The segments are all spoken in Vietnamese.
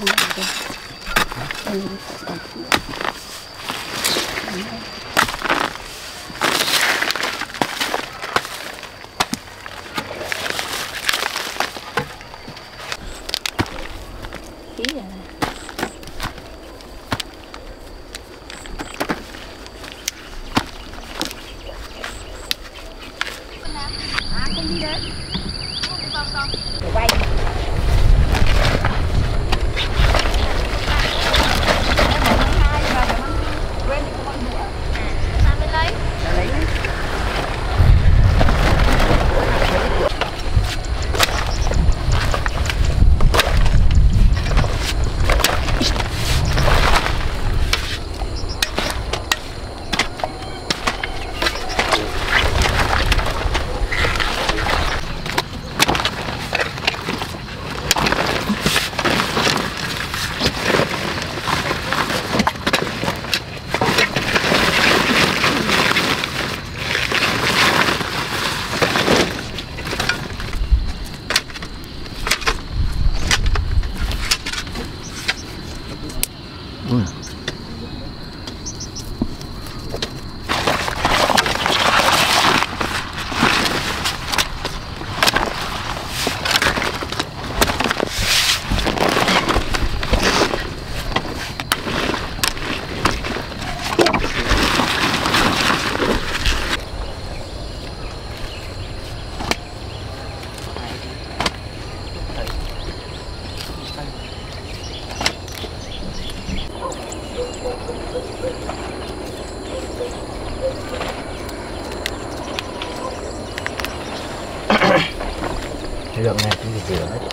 Lượng này cũng rửa hết.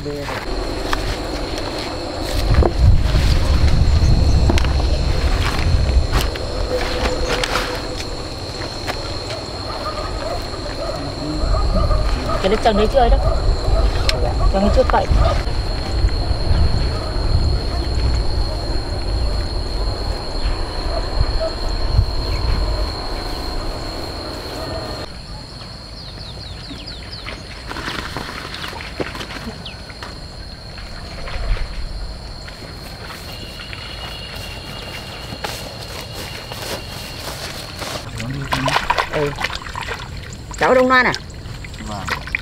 Cái đấy trần đấy chưa ấy đâu. Trần đấy chưa cậy. Ừ. Cháu Đông Loan à? Vâng.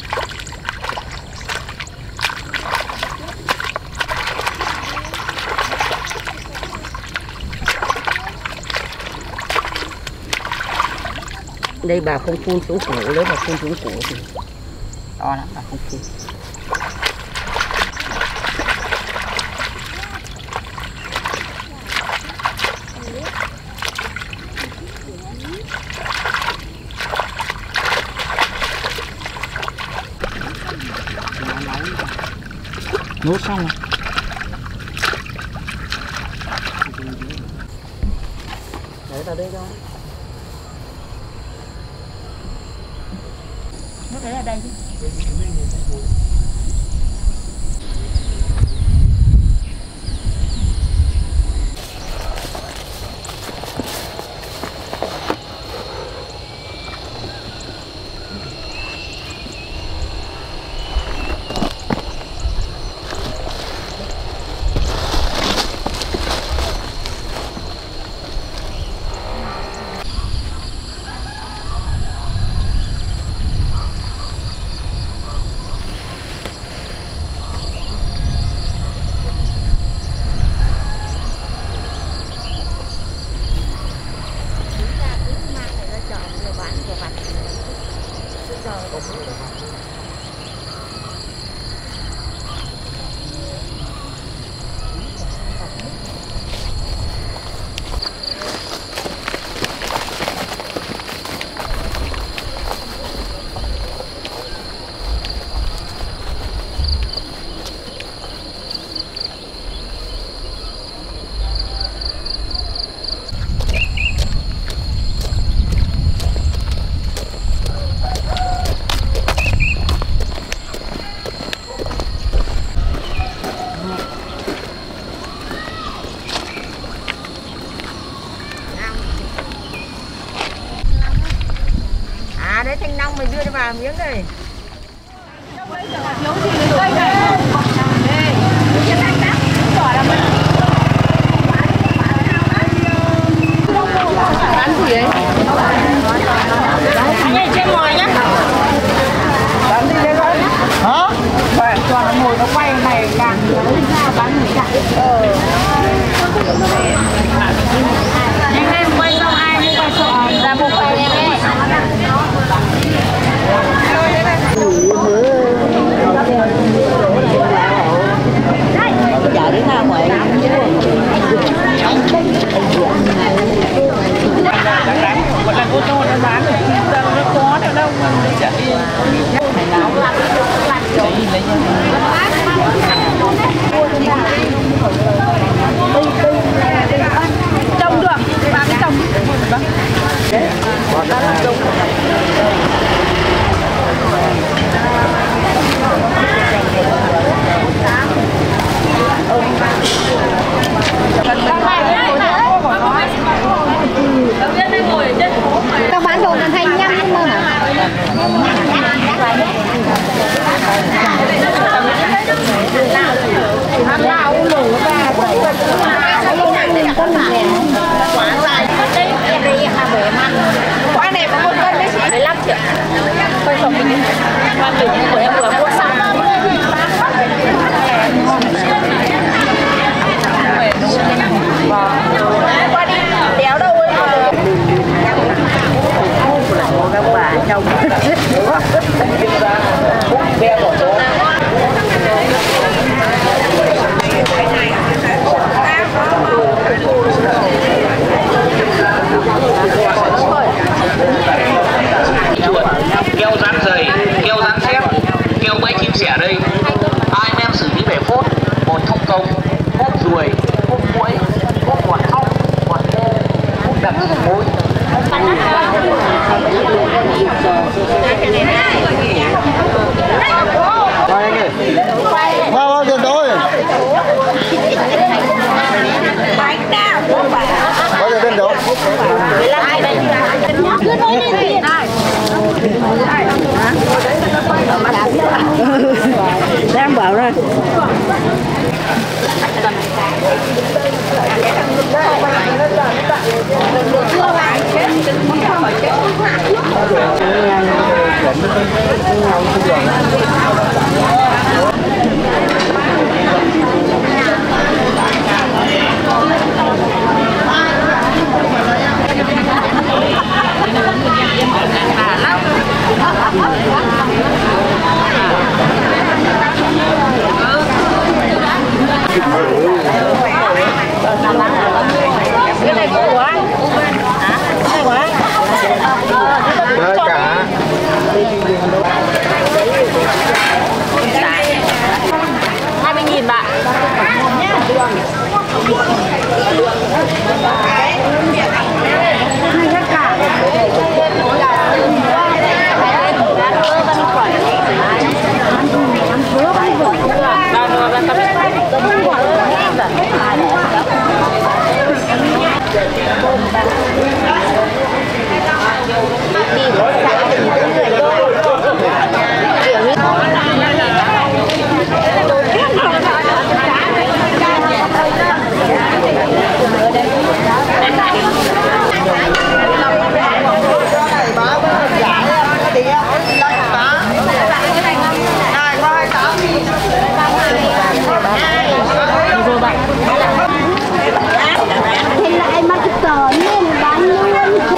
Đây bà không phun xuống củ, nếu mà phun xuống củ thì to lắm, bà không phun. Nuốt xong rồi. Để vào đây cho. Nó để ở đây chứ. Đấy thanh long mình đưa vào miếng đây. Thiếu gì cây này không? Đây. Bán gì đấy? Anh ơi trên ngoài nhá. Bán gì đấy con? Hả? Vậy toàn là ngồi nó quay này càng ra bán người cả. Anh em quay xong ai mới quay xong ra bộ quay em ấy. Giờ đến ra ngoài một lần ô tô nó bán ở trung tâm nó có đâu đâu mà nó chạy trồng được bán cái trồng tao bán đồ là 25 thôi hả? Ăn lao lổ và con này quá dài đây hà bể mặn quá này mà 1 cân đấy chỉ 15 triệu thôi xong mình qua mình của em vừa mua xong qua đi đéo đâu ấy các bà chồng keo dán giày, keo dán thép, keo bẫy chim sẻ đây. Hai anh em Cái này của anh. Hả? Cái này của anh. Đấy cả. 20.000 bạn. Thì lại mà cái tờ nên bán luôn.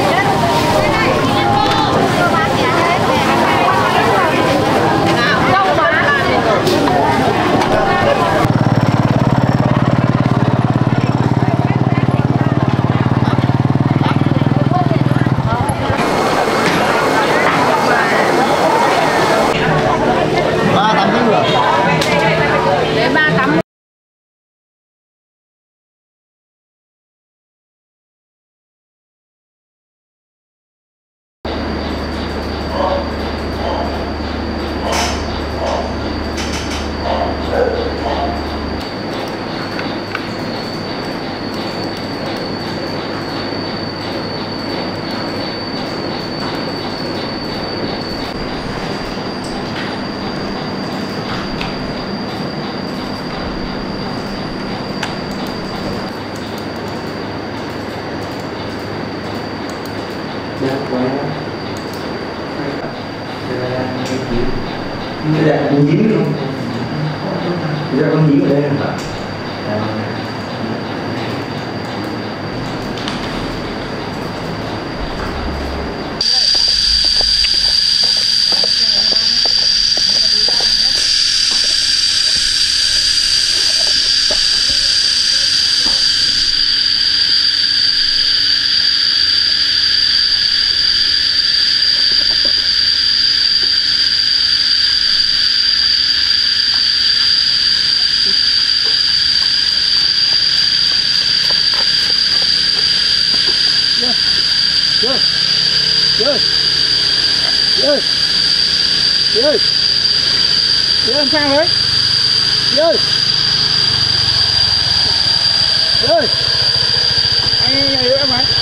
Bây giờ con dính luôn. Bây giờ con dính ở đây hả? Làm sao đấy? Ơi. Ơi. Anh này nữa mày.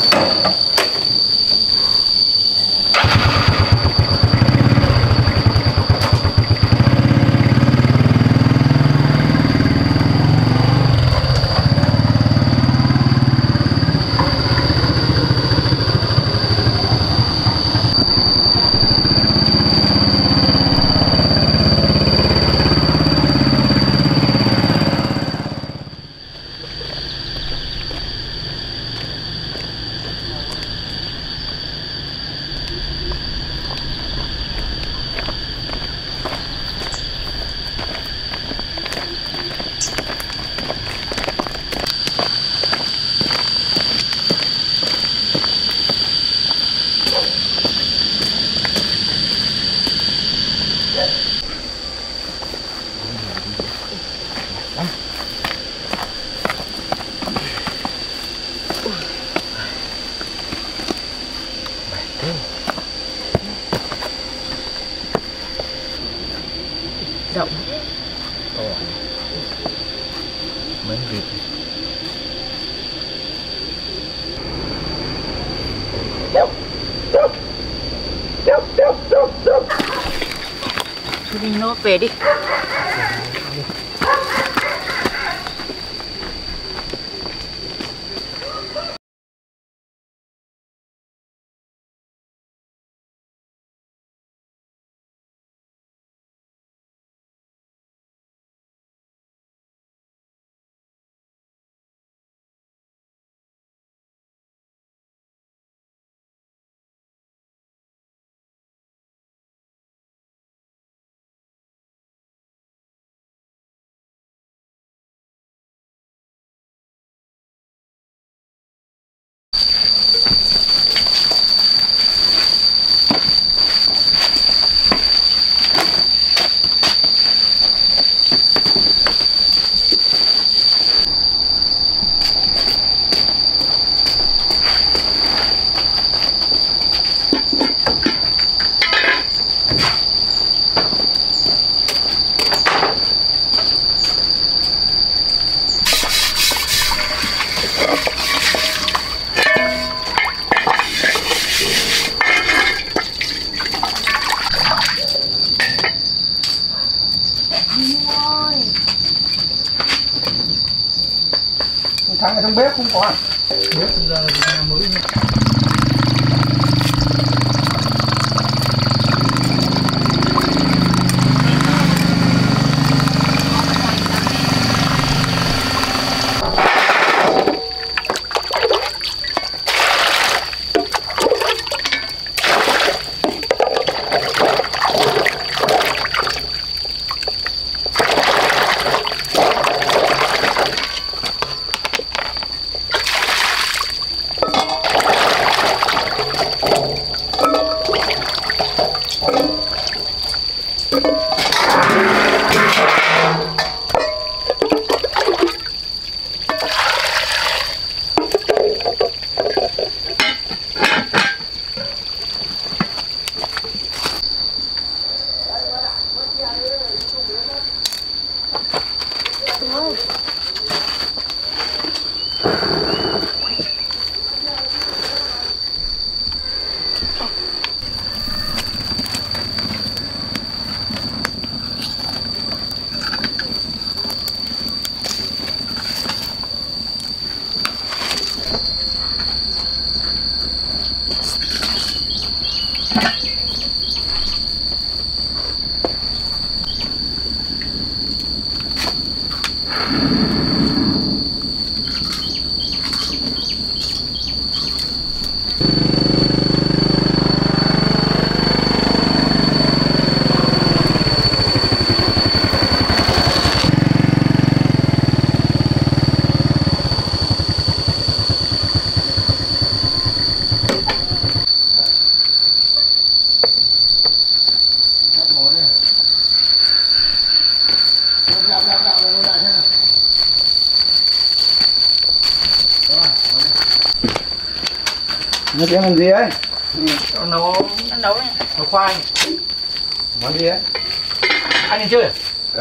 Rộng. Mấy vịt. Thôi đi nốt về đi. Thằng ở trong bếp không có à? Bếp ra là nhà mới nhé. Nó sẽ làm gì ấy? Nấu Nấu này. nấu khoai. Món gì ấy? Anh đi chơi?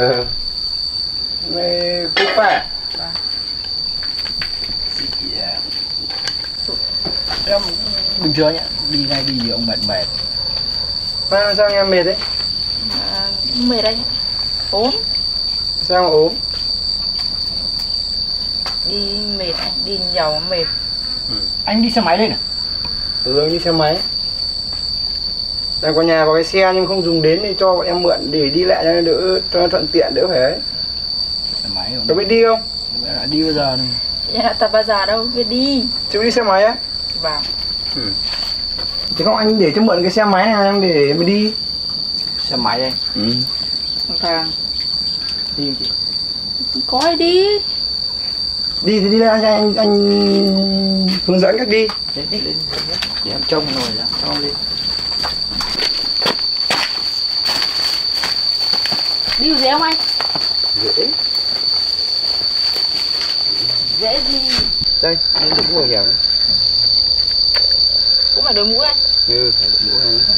Mày cũng phải. em bình thường nhá, đi này đi nhiều ông mệt mệt. Mà sao em mệt đấy? Mệt đấy. Ốm. Sao mà ốm? Đi mệt, đi nhiều mệt. Anh đi xe máy lên à? Ừ, đi xe máy. Đang có nhà có cái xe nhưng không dùng đến thì cho bọn em mượn để đi lại cho đỡ, cho thuận tiện đỡ phải ấy. Xe máy rồi. Có biết đi không? Đã đi bao giờ rồi. Dạ, tập bao giờ đâu, biết đi. Chú đi xe máy á? Vâng. Thì không anh để cho mượn cái xe máy này em để mà đi. Xe máy đây. Vâng. Đi chị. Có ai đi. Đi thì đi lên anh hướng dẫn cách đi. Lên để em trông rồi đó, cho em đi. Đi dễ không anh? Dễ. Dễ đi. Đây, anh đội mũ bảo hiểm. Cũng phải đội mũ anh. Ừ, phải đội mũ này.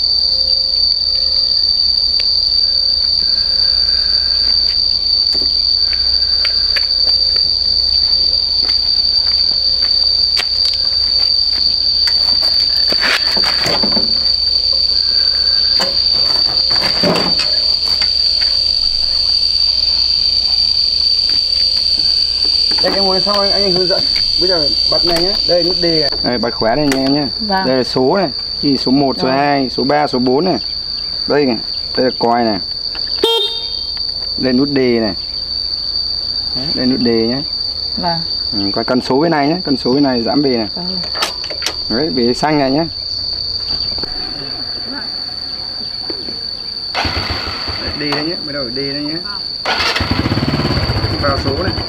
Đây em ngồi sau anh hướng dẫn. Bây giờ bật này nhé, đây nút đề. Đây bật khóa này nha em nhé. Vâng. Đây là số này, thì số 1, số 2, số 3, số 4 này. Đây này, đây là còi này. Đây nút đề này. Đấy, đây nút đề nhé. Vâng. Còn cần số cái này nhé, cần số cái này giảm bề này. Đấy, bề xanh này nhé. Đề đây nhé, bắt đầu đề đây nhé. Vào số này.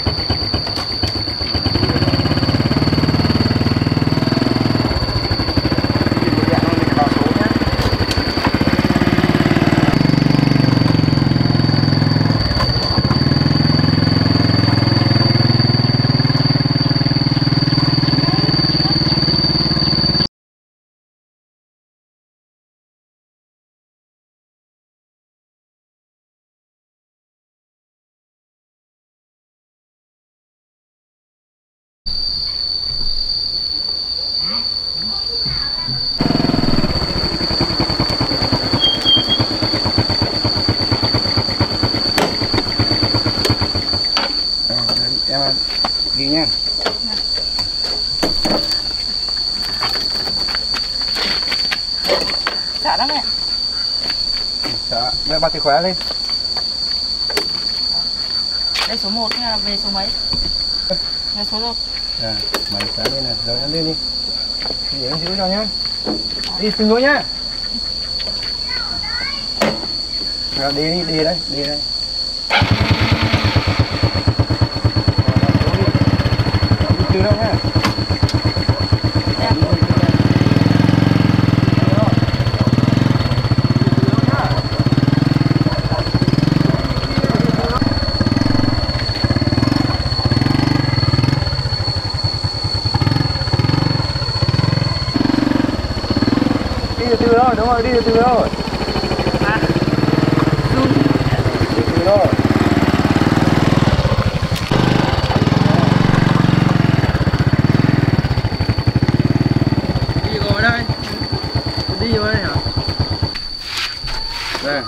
Em ghi nha. Sợ lắm ạ. Đó, đây bắt cái khóa lên. Đây số 1 hay là về số mấy? Về số đâu? À, mày khóa lên này, rồi em lên đi. Để em giữ cho nhá. Đi từng lối nhá. Rồi đi đi, đi đây, đi đây. Từ đâu nhá. Đi từ đâu, đúng rồi, đi từ đâu. Đi từ đâu. Đi vô đây hả? Đây.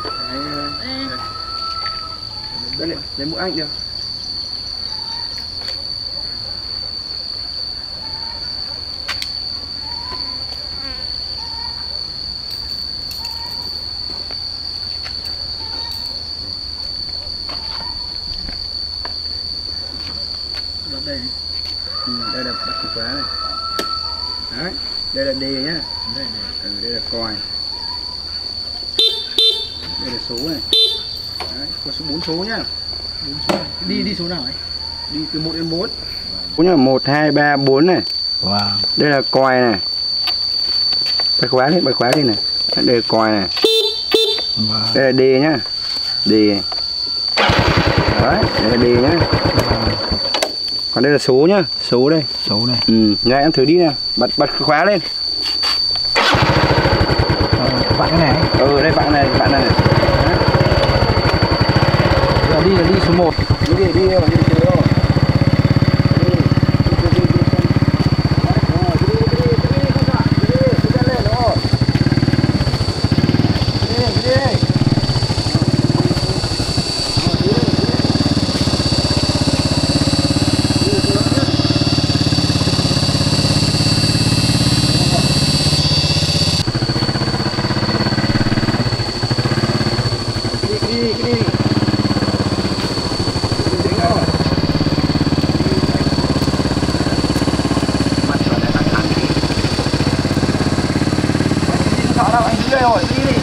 Đây, lấy mũ anh được. Đây. Đây là bắt cục khóa này. Đấy, đây là đề nhá. Đây là còi. Đây là số này. Đấy, có số 4 số nhá. 4 số. Đi số nào ấy? Đi từ 1 đến 4. 4 là 1 2 3 4 này. Wow. Đây là còi này. Bật khóa đi này. Đây là còi này. Wow. Đây là đề nhá. Đề. Đấy, đây là đề nhá. Còn đây là số nhá, số đây. Số này. Nha em thử đi nào, bật khóa lên. Vặn cái này. Đây vặn này. Giờ đi là đi số 1. Đi từ đâu. rồi, đi đi.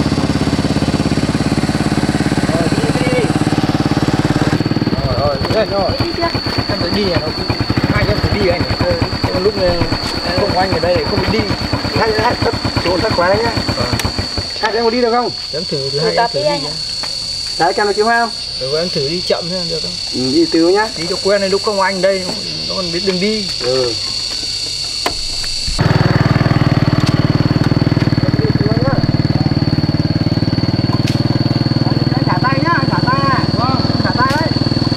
Rồi, đi rồi. Em phải đi nó hai em phải đi anh. Lúc này không có anh ở đây để không đi. Hai trốn thắt khóa đấy nhá. Hai em có đi được không? Em thử thứ hai em thử đi. Đấy, cầm được kiếm không? Rồi em thử đi chậm thôi được không? Đi từ nhá. Đi cho quen này lúc không có anh đây nó còn biết đường đi. Ừ. Thả tay nhá, thả tay này. Vâng, thả tay đấy.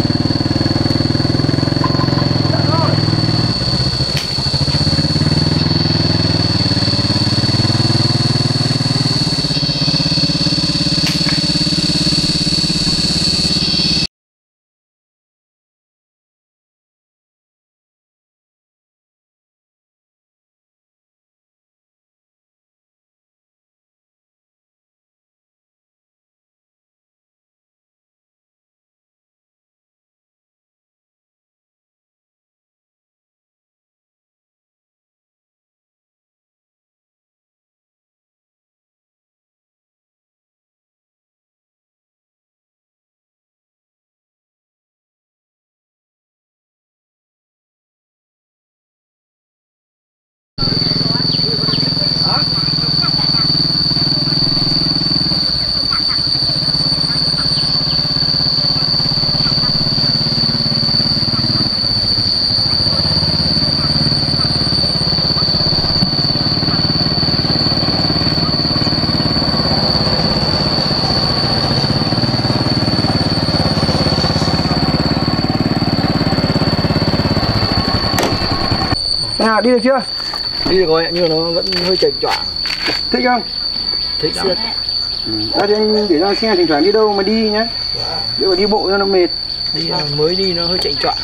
Nào, đi được chưa? Đi được rồi nhưng mà nó vẫn hơi chệch choạng. Thích không? Thích lắm. Đó thì anh để cho xe thỉnh thoảng đi đâu mà đi nhá. Nếu mà đi bộ cho nó mệt. Đi mới đi nó hơi chệch choạng.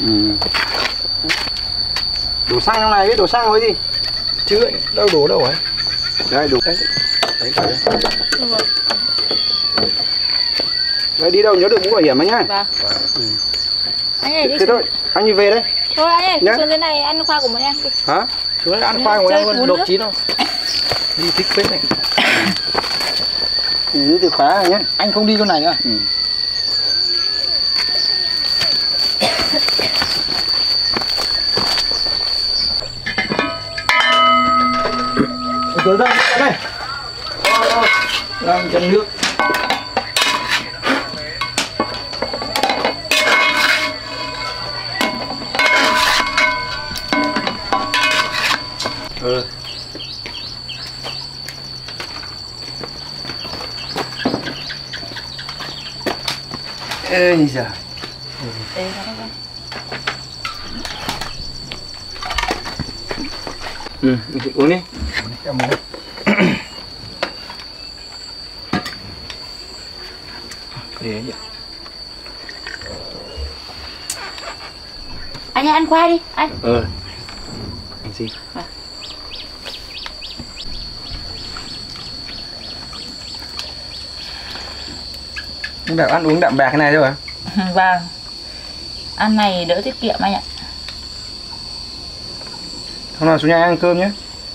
Đổ xăng trong này biết đổ xăng với gì? Chứ đâu đổ đâu ấy. Đây đổ. Đấy. Đấy đi đâu nhớ được mũ bảo hiểm anh nhá. Vâng. Anh ơi đi. Thế thôi, anh đi về đây. Thôi anh ơi, Nhá. xuống dưới này ăn khoai của bọn em đi. Hả? Chú ăn khoai của em luôn độc chín không? Đi thích phết này. Giữ từ khóa này nhá. Anh không đi con này nữa. Tới đây, đây. Đang chân nước. Ê giời. Uống đi. Em muốn. Để vậy. Anh ơi ăn khoai đi, anh. Anh xin. Anh bảo ăn uống đạm bạc cái này thôi à? Vâng. Ăn này đỡ tiết kiệm anh ạ. Hôm nào xuống nhà ăn cơm nhé.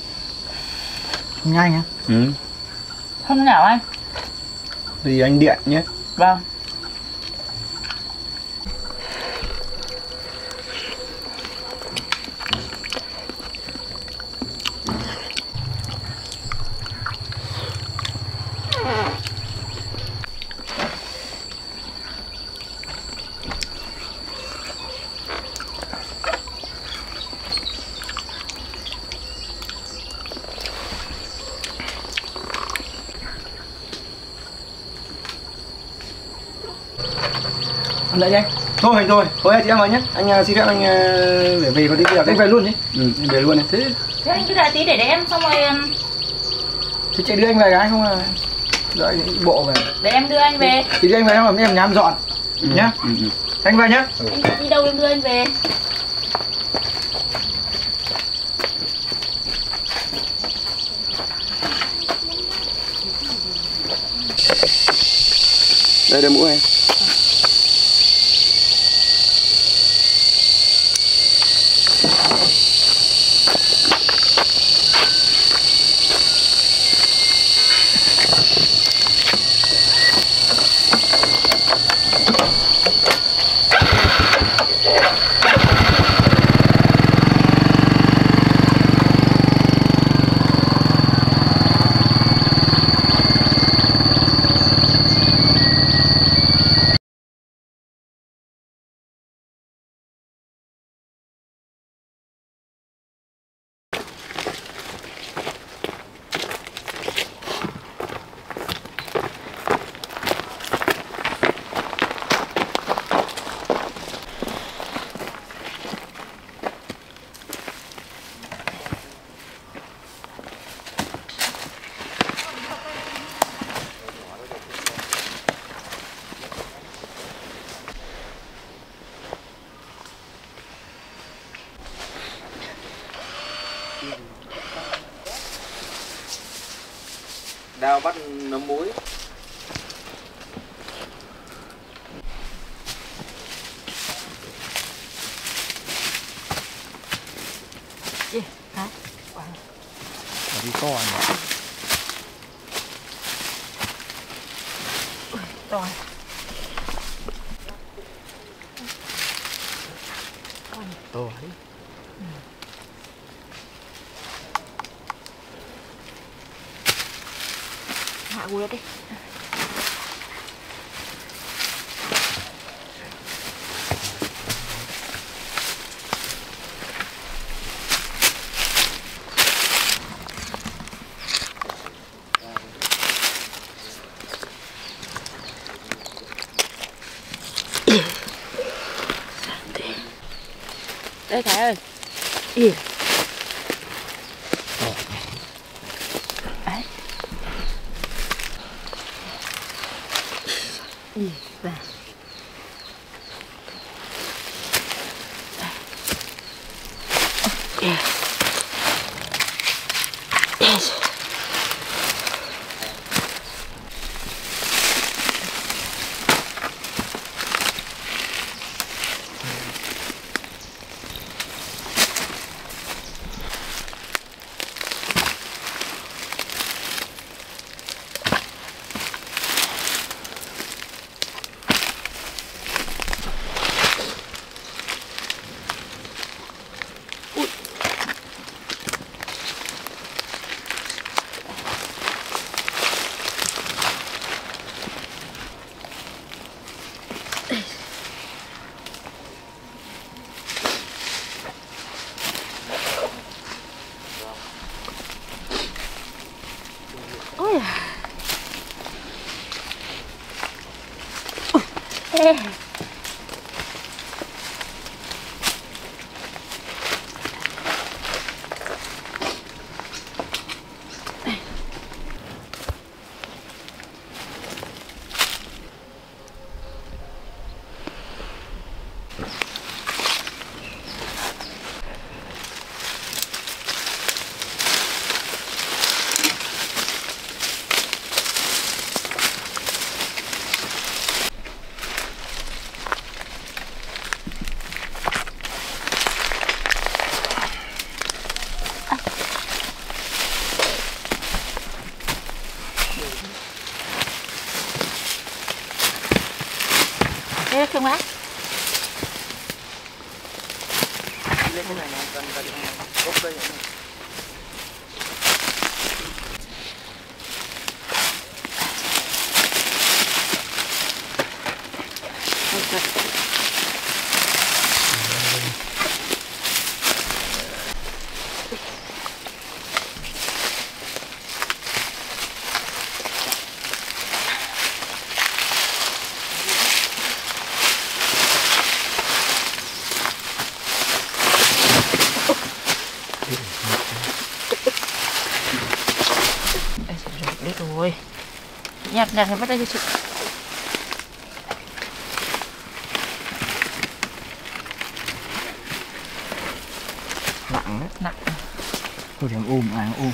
Nhanh á. Hôm nào anh? Thì anh điện nhé. Vâng. Ăn lại đi anh. Thôi chị em vào nhé. Anh xin phép anh để về có tí việc. Anh về luôn đi. Anh về luôn này. Thế anh cứ đợi tí để em xong rồi thì chạy đưa anh về cái không là đợi anh đi bộ về. để em đưa anh về. Thì đưa anh về không em nhám dọn nhá. Anh về nhá. Anh đi đâu em đưa anh về. Đây đeo mũ này. Đào bắt nấm muối. Gì? Hả? Đi con này. Rồi. To. Hạ gùi đi. Đây Khải ơi. Ỉa. Đấy. Ỉa vào. Ỉa. Yes. Ôi à. Ê. Đây không á? Lên cái này nè, cần gốc đây này. Đấy rồi. Nhặt thì bắt đây cho chị. Nặng đấy. Nặng. Thôi thì ôm ôm.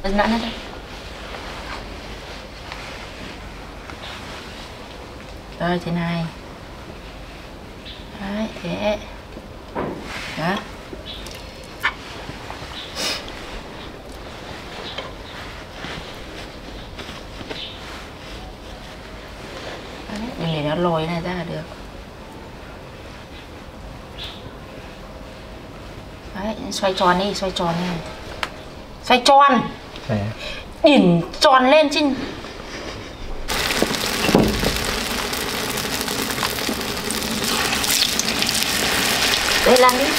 nãy đấy. Rồi thế này. Đấy, thế. Đó. Đừng để nó lồi này ra là được. Đấy, xoay tròn đi, xoay tròn đi. Xoay tròn. Đỉnh tròn lên chứ. Đây làm đi.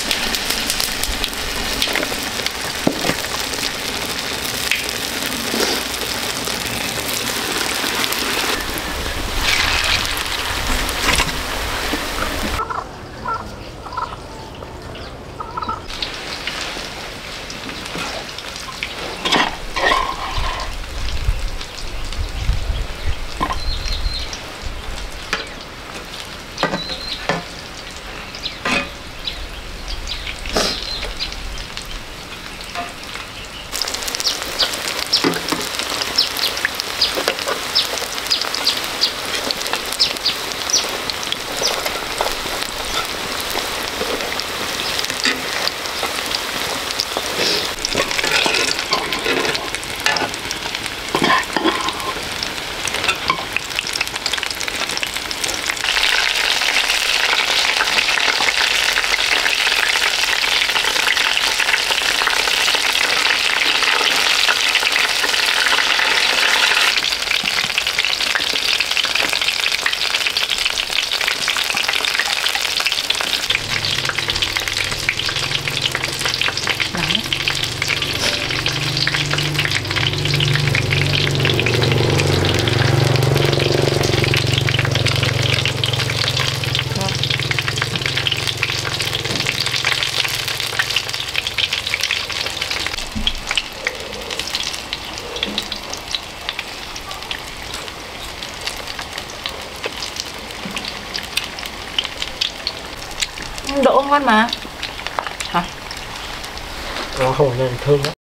Đỗ ngon mà. Hả? Hồ này thơm lắm.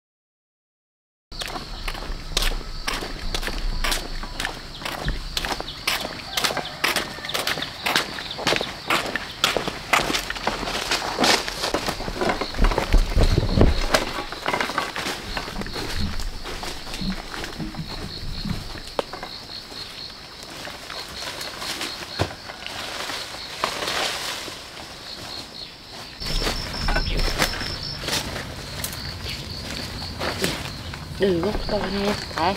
Đừng gốc to nha. Đấy.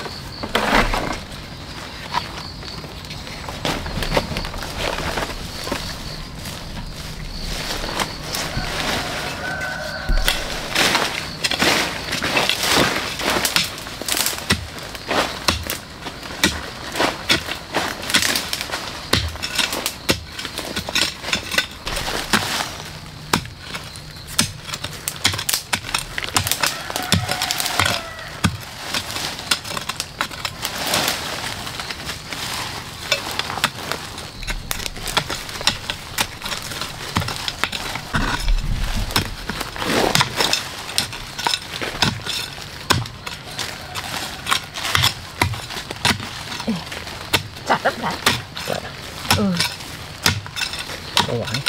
Chặt lắm đấy. Ừ. Không phải.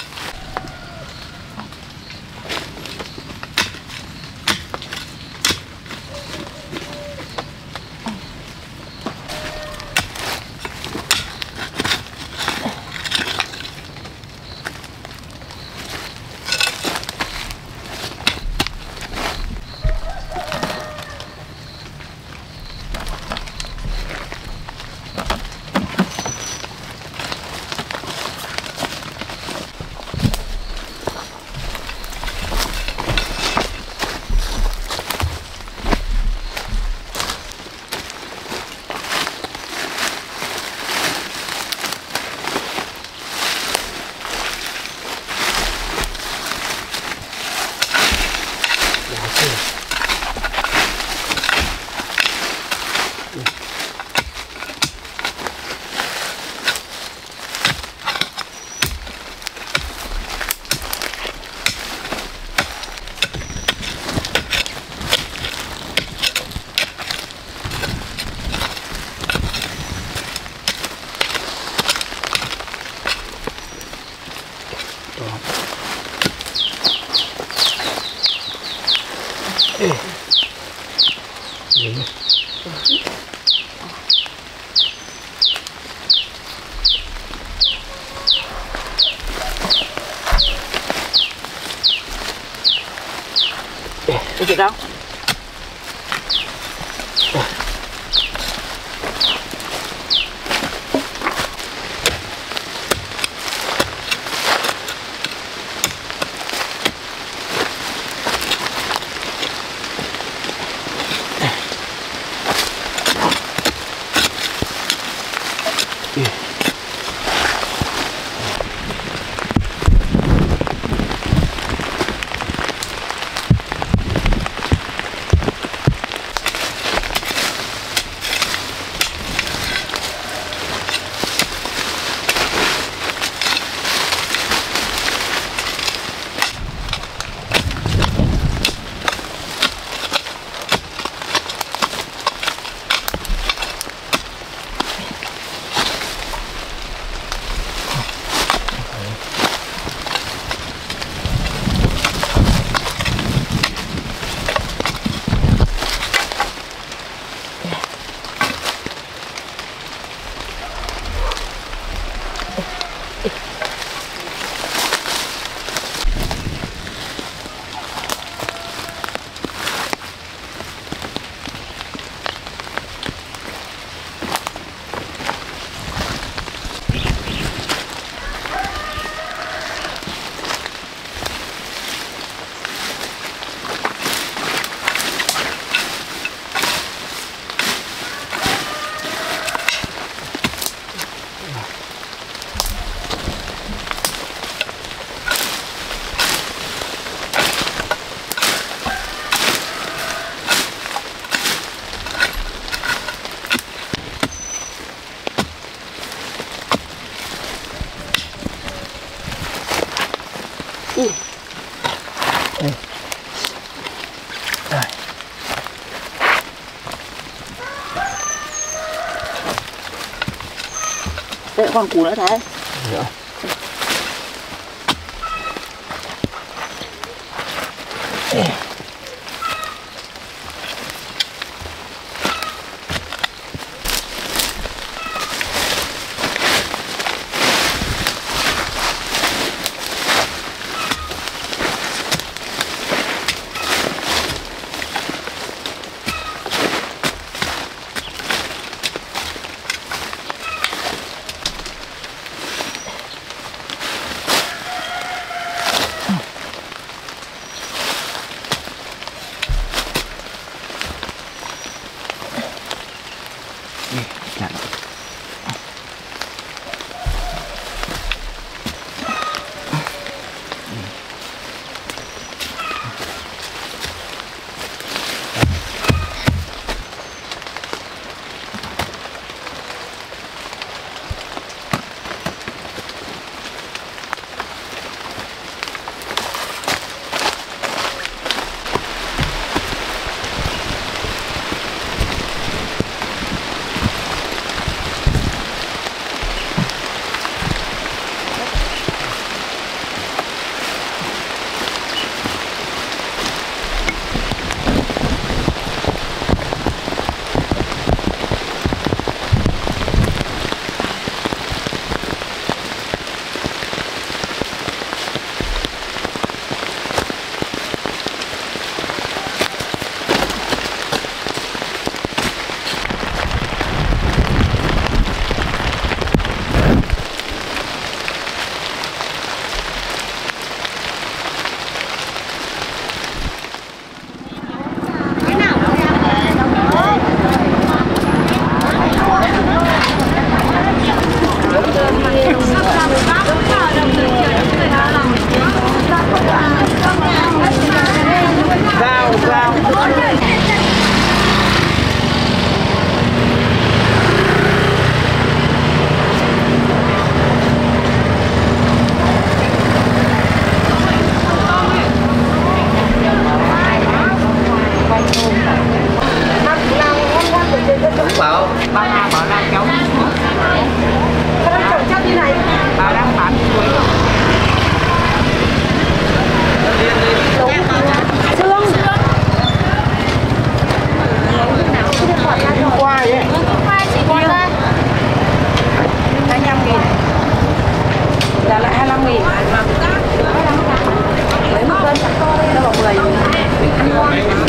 chuyện đâu. Đây còn củ nữa thế. Dạ. Lấy một cân, đâu vào 10.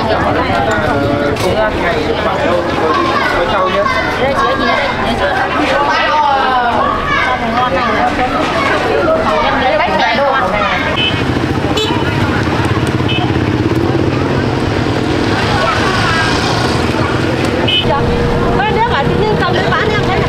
Đây chứa gì đây? Nhớ chưa? Ngon này. Em lấy bách này luôn. Mấy đứa bảo tự nhiên cầm đi bán em thấy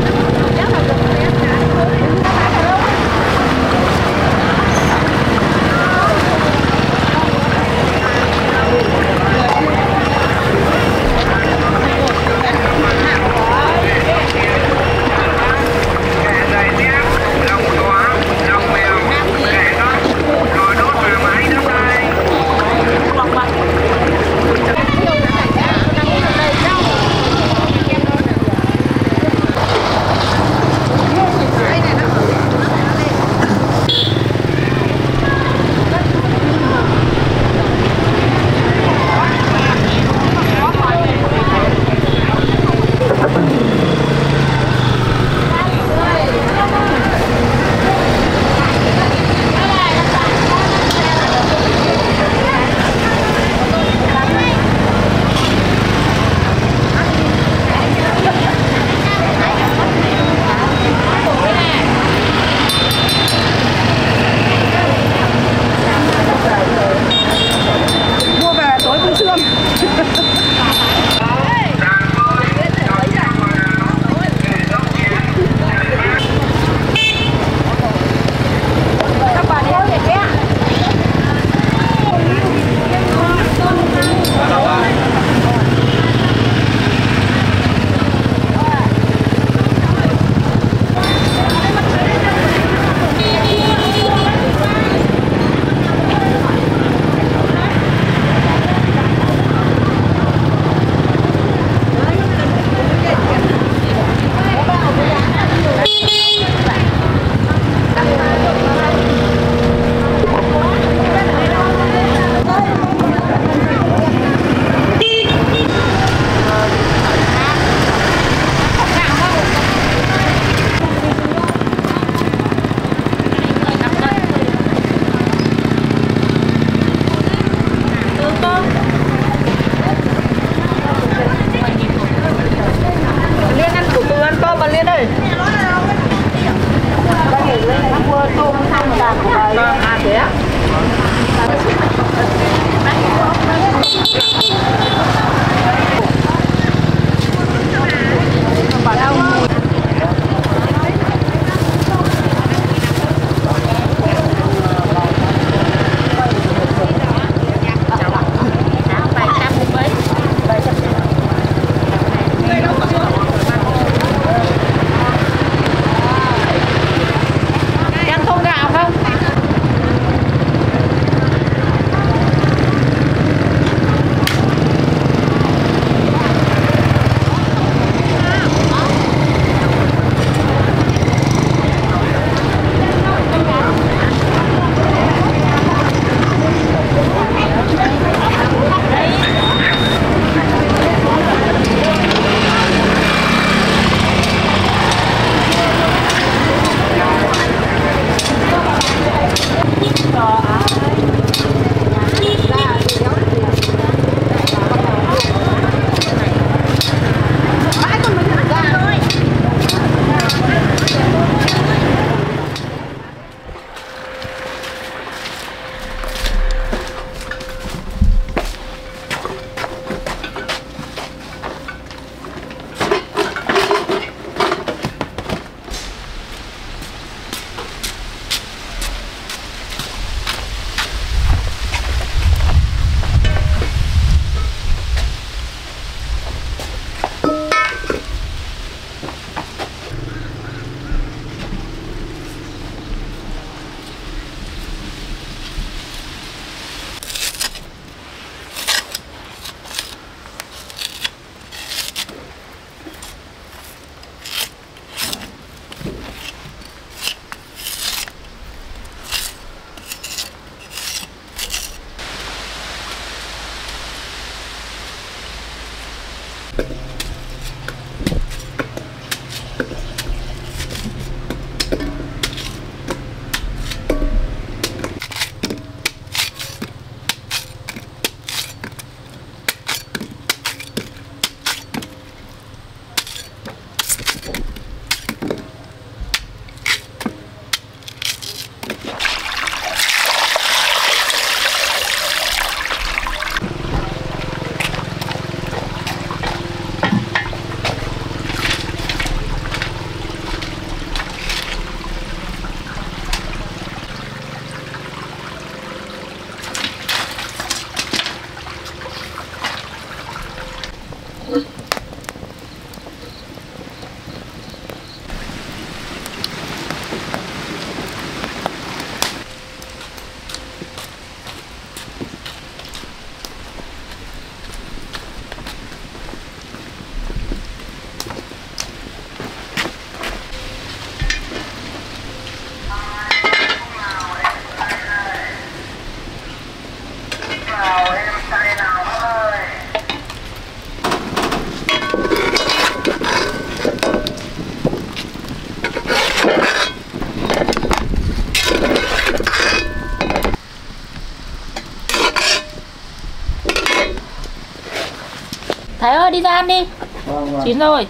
đi ra ăn đi. Chín rồi.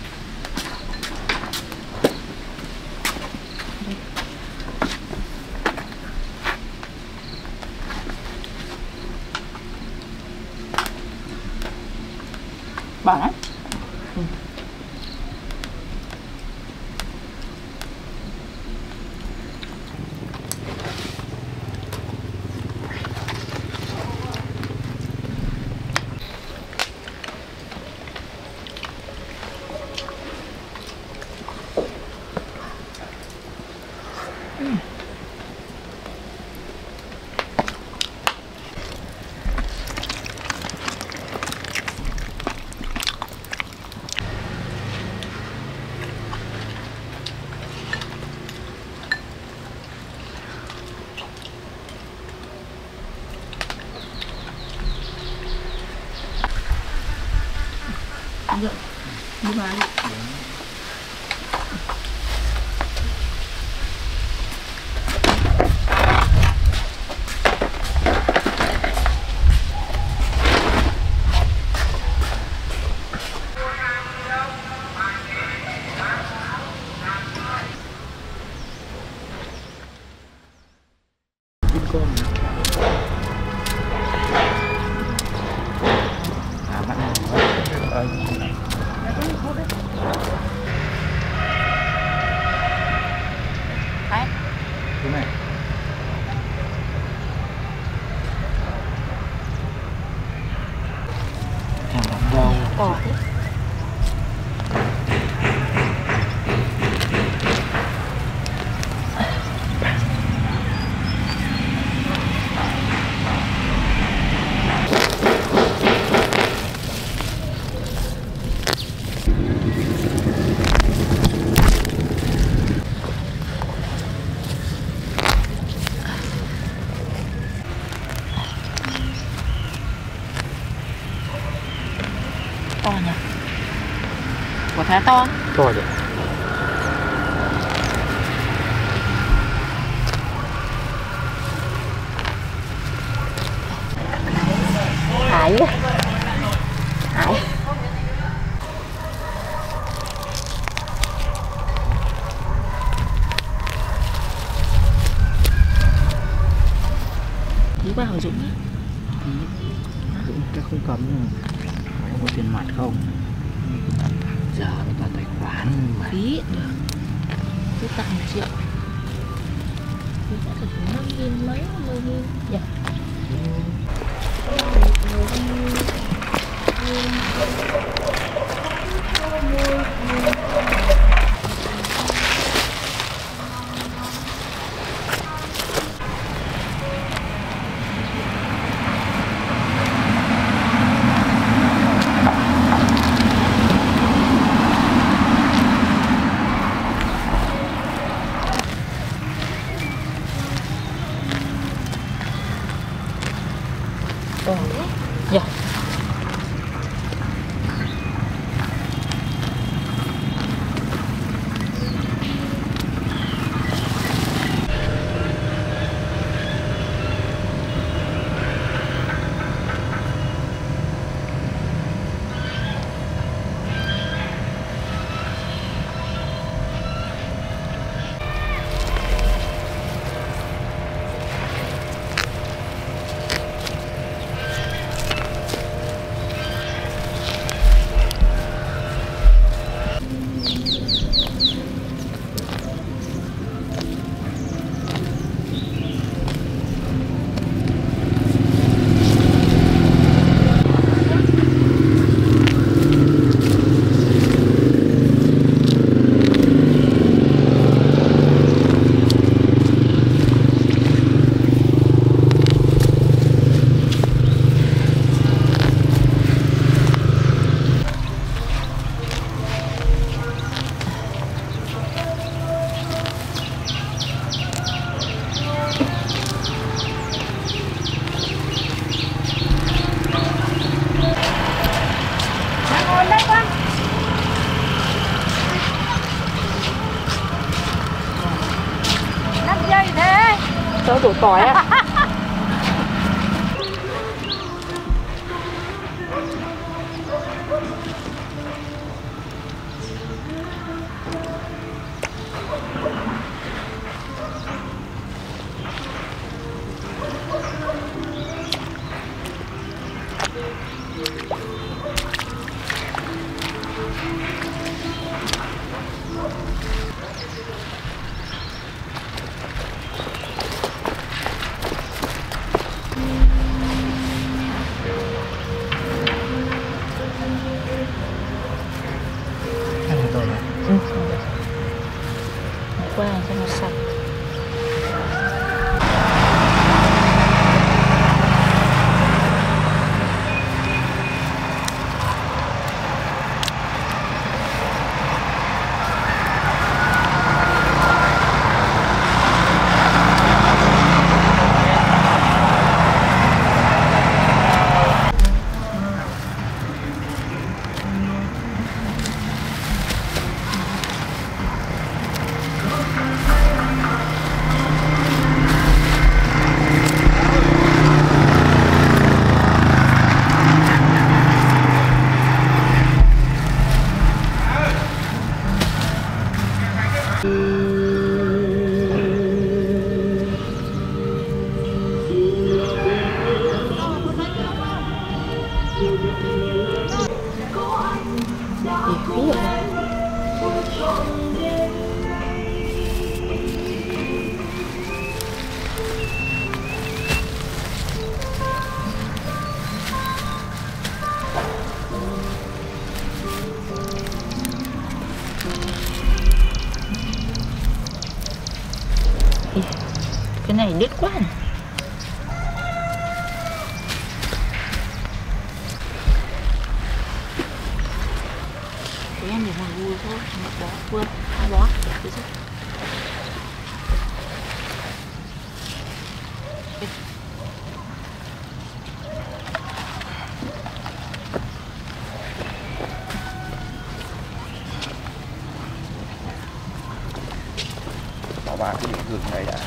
Bảo lắm. Đi vào đi. Cỏ thế. To nhỉ? Quả khá to. To rồi. Hải. Hải. Đi qua Hảo Dũng nhé. Dũng chắc không cấm nhưng có tiền mặt không? Giờ người ta tài khoản mà. Phí được. Cứ tặng 1 triệu. Thì đã được 5.000 mấy 10.000 nhỉ? Dạ. Cho đủ tỏi á. Cái này đứt quá này. Cái em để mà vui thôi, một bó vừa, hai bó. Bỏ vào cái gừng này đã.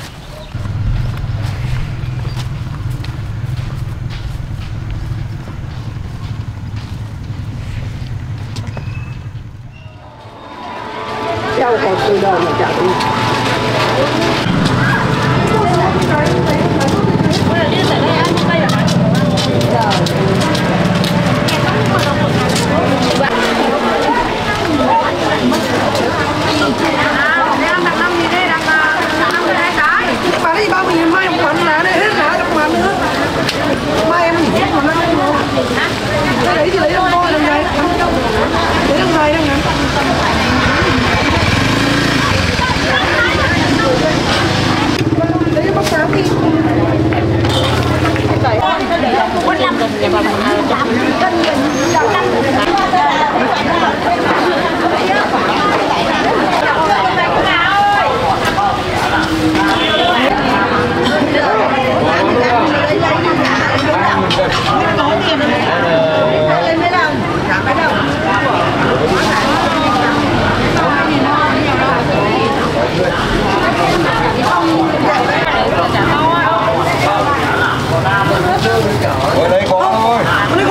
Rau cải từ đầu mà chọn. Ở đây có thôi.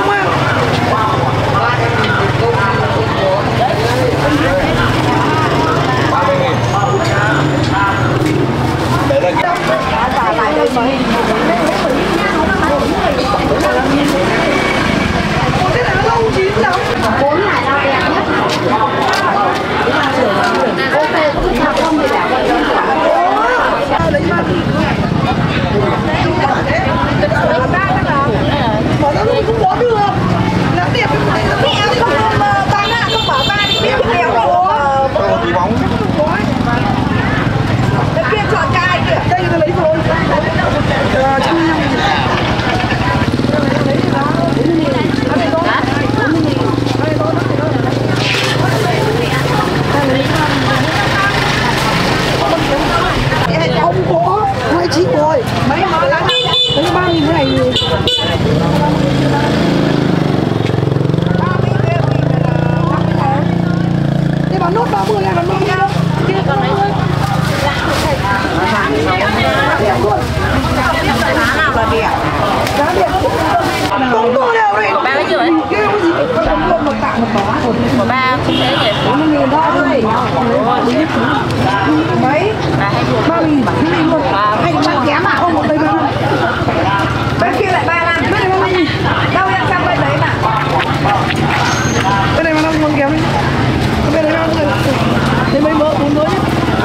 Của ba không thế nhỉ? 40.000 thôi. Mấy? Bà hay buộc 3.000 luôn. Hay bạn kém à? Không một tay ba. Bên kia lại 35. Bên này 30.000. Đâu em sang bên đấy mà. Bên này mà 50 kém đi. Bên này 50. Thế mấy mỡ 4 mỡ nhé.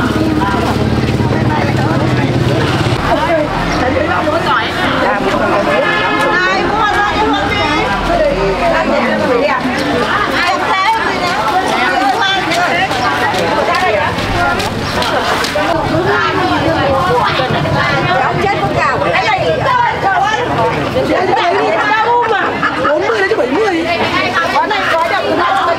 Ai mua ra cho con đi. Anh để nó bị đẹp. Ai thế gì nữa? Cháu chết con cào. Cái này trời ơi. Chết đấy đi tao mà. 40 đến 70. Có này có được không?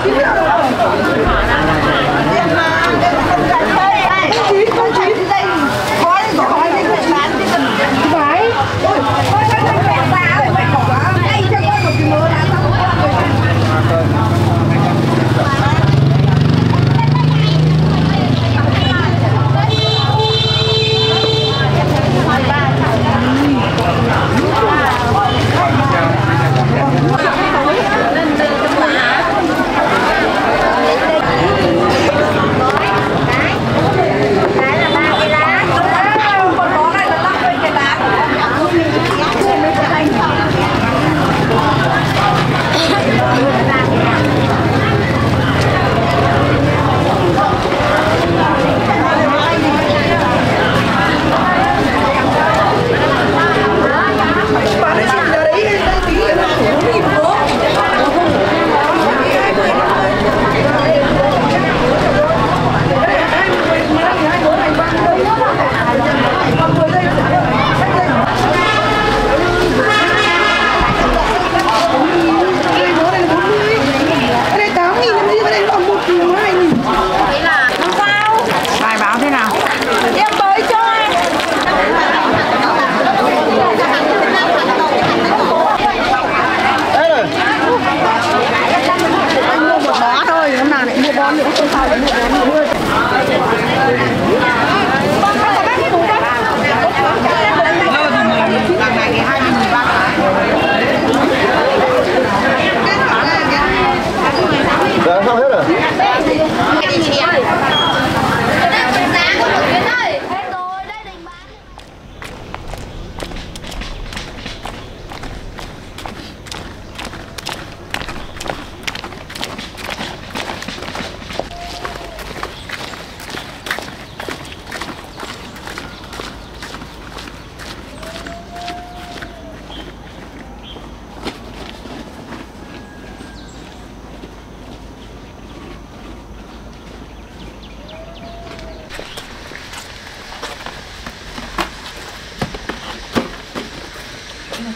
Không chỉ đây. Có đi có đi bán đi cần. Phải. Ôi, mẹ ta ơi, mẹ cỏ quá. Đây cho con một cái mớ đã xong rồi. Hãy subscribe cho kênh Ghiền Mì Gõ để không bỏ lỡ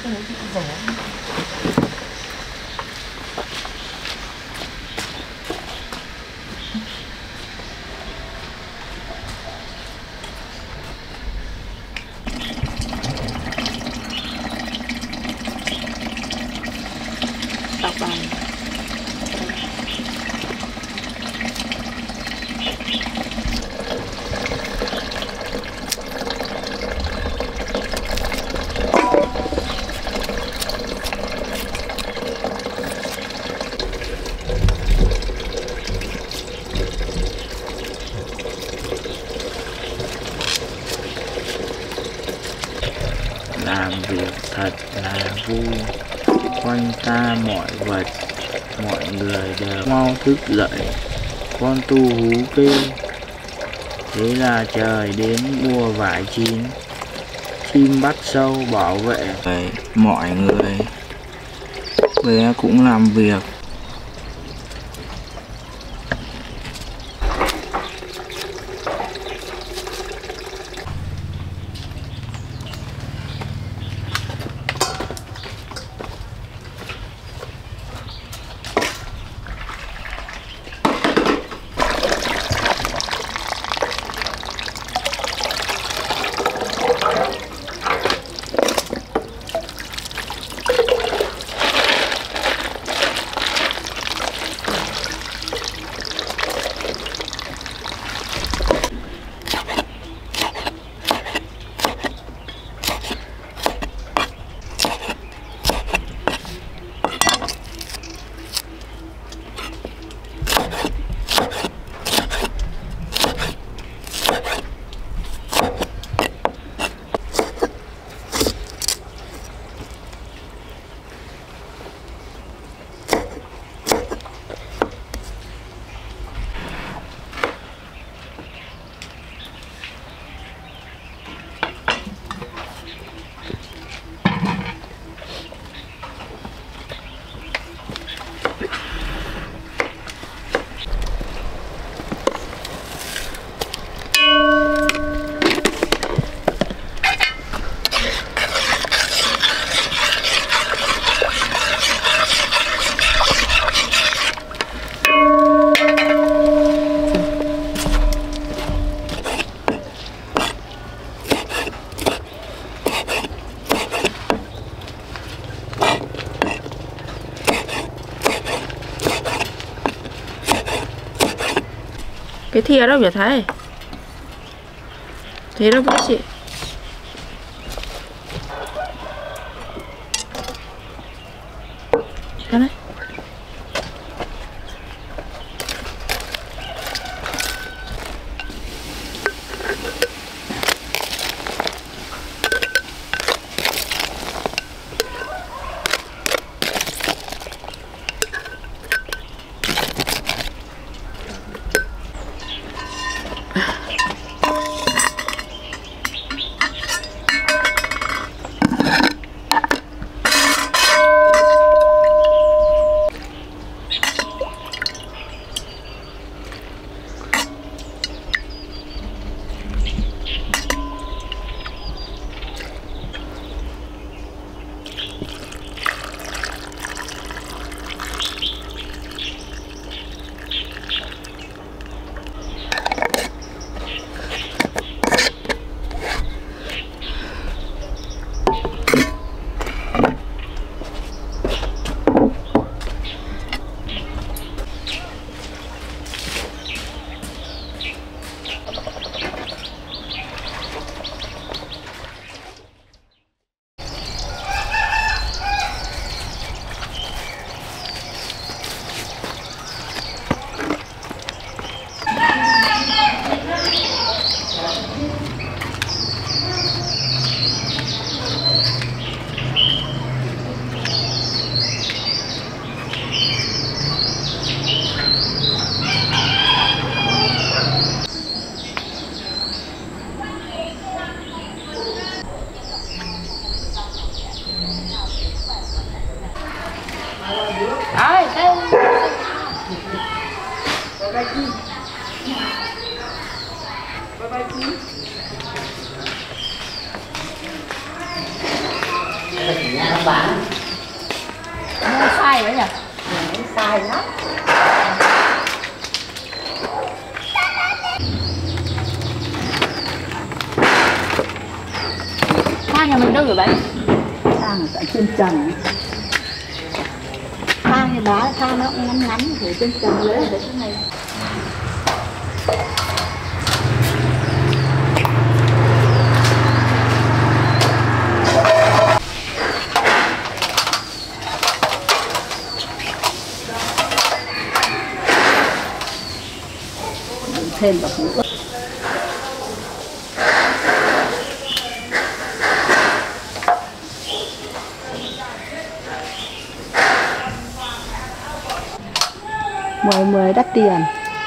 Tóc bằng làm việc thật là vui, quanh ta mọi vật mọi người đều mau thức dậy, con tu hú kêu. Thế là trời đến mùa vải chín, chim bắt sâu bảo vệ. Mọi người bé cũng làm việc. cái thìa đâu vậy thầy? Thế đâu vậy chị? Đây này. Mua sai đấy nhỉ? Sai lắm. Hoa nhà mình đâu rồi bạn? Thang ở trên trần. Thang như đá, thang nó cũng ngắn ngắn ở trên trần lấy để cái này. Thêm bọc nữa. Mười đắt tiền.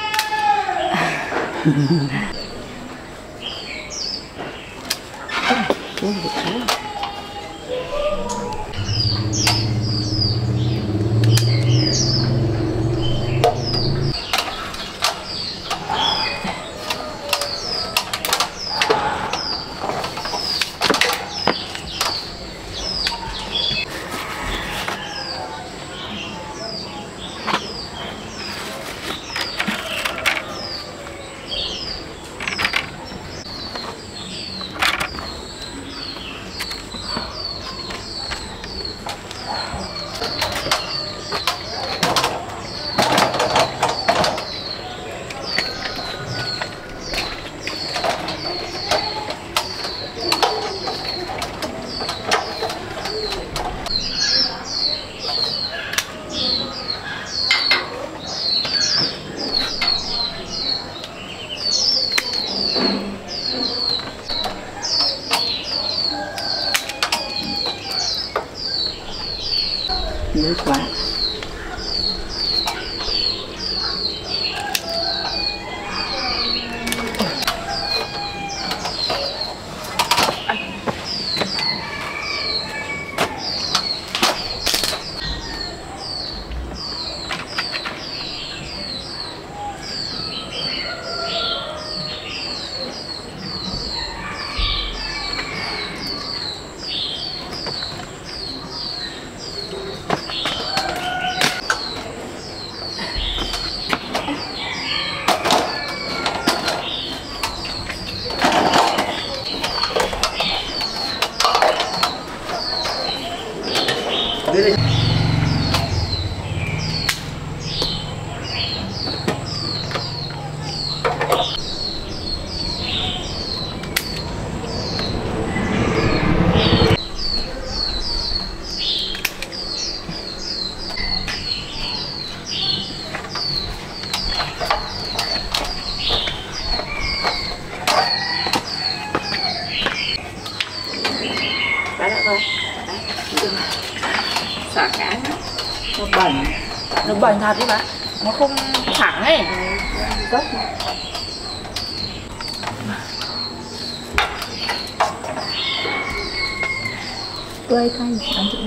Nước quá. Xả cá nó bẩn thật đấy bạn, nó không thẳng ấy. Gốc. Tươi thanh ăn chữ.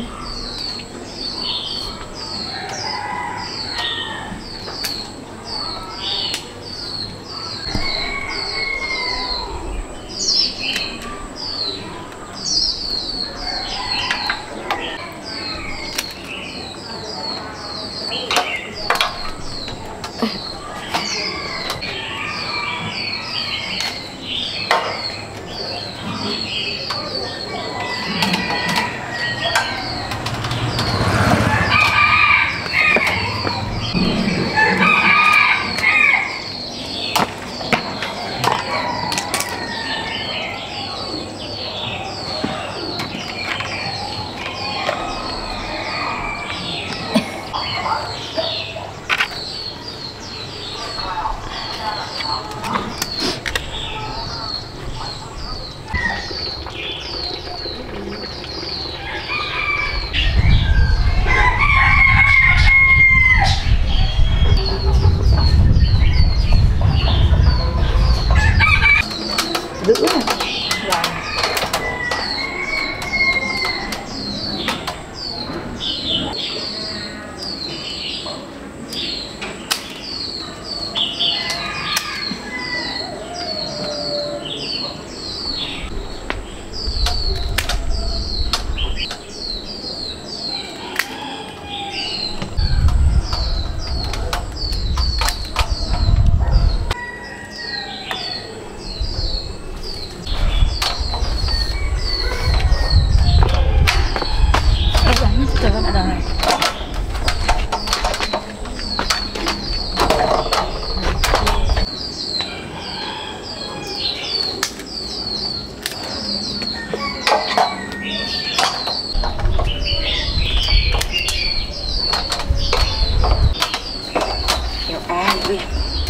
Kiểu ai vậy?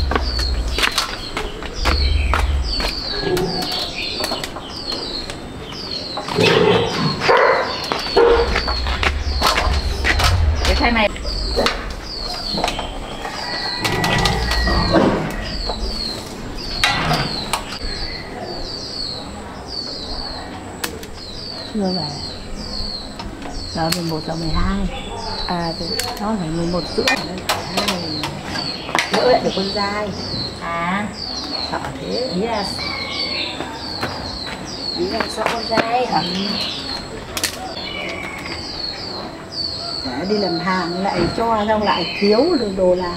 Cái thay này chưa về. Giờ 11 giờ 12. À thì nó phải 11 rưỡi. Nữa lại được con dai. À, sợ thế. Yes. Ý là sợ con dai hả? Để đi làm hàng lại cho xong lại thiếu được đồ làm.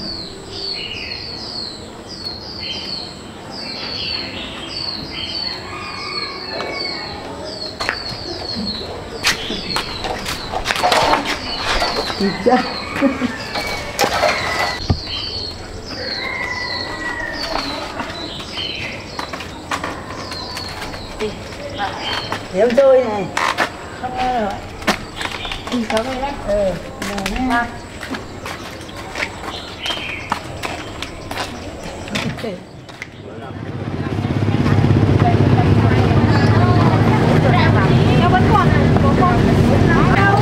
Thịt chưa? Nếu chơi này không nghe rồi. Có cái đấy. Rồi nha. Nó vẫn còn đâu.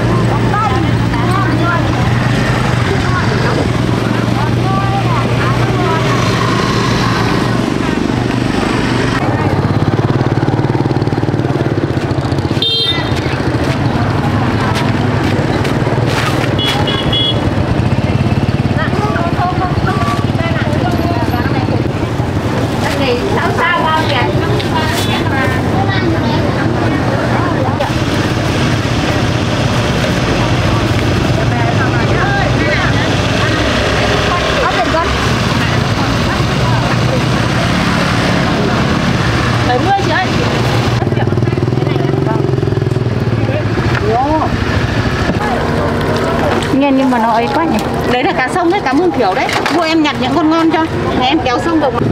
Nghe nhưng mà nó ấy quá nhỉ. Đấy là cá sông đấy, cá mương kiểu đấy. Mua em nhặt những con ngon cho. Này em kéo sông được mà.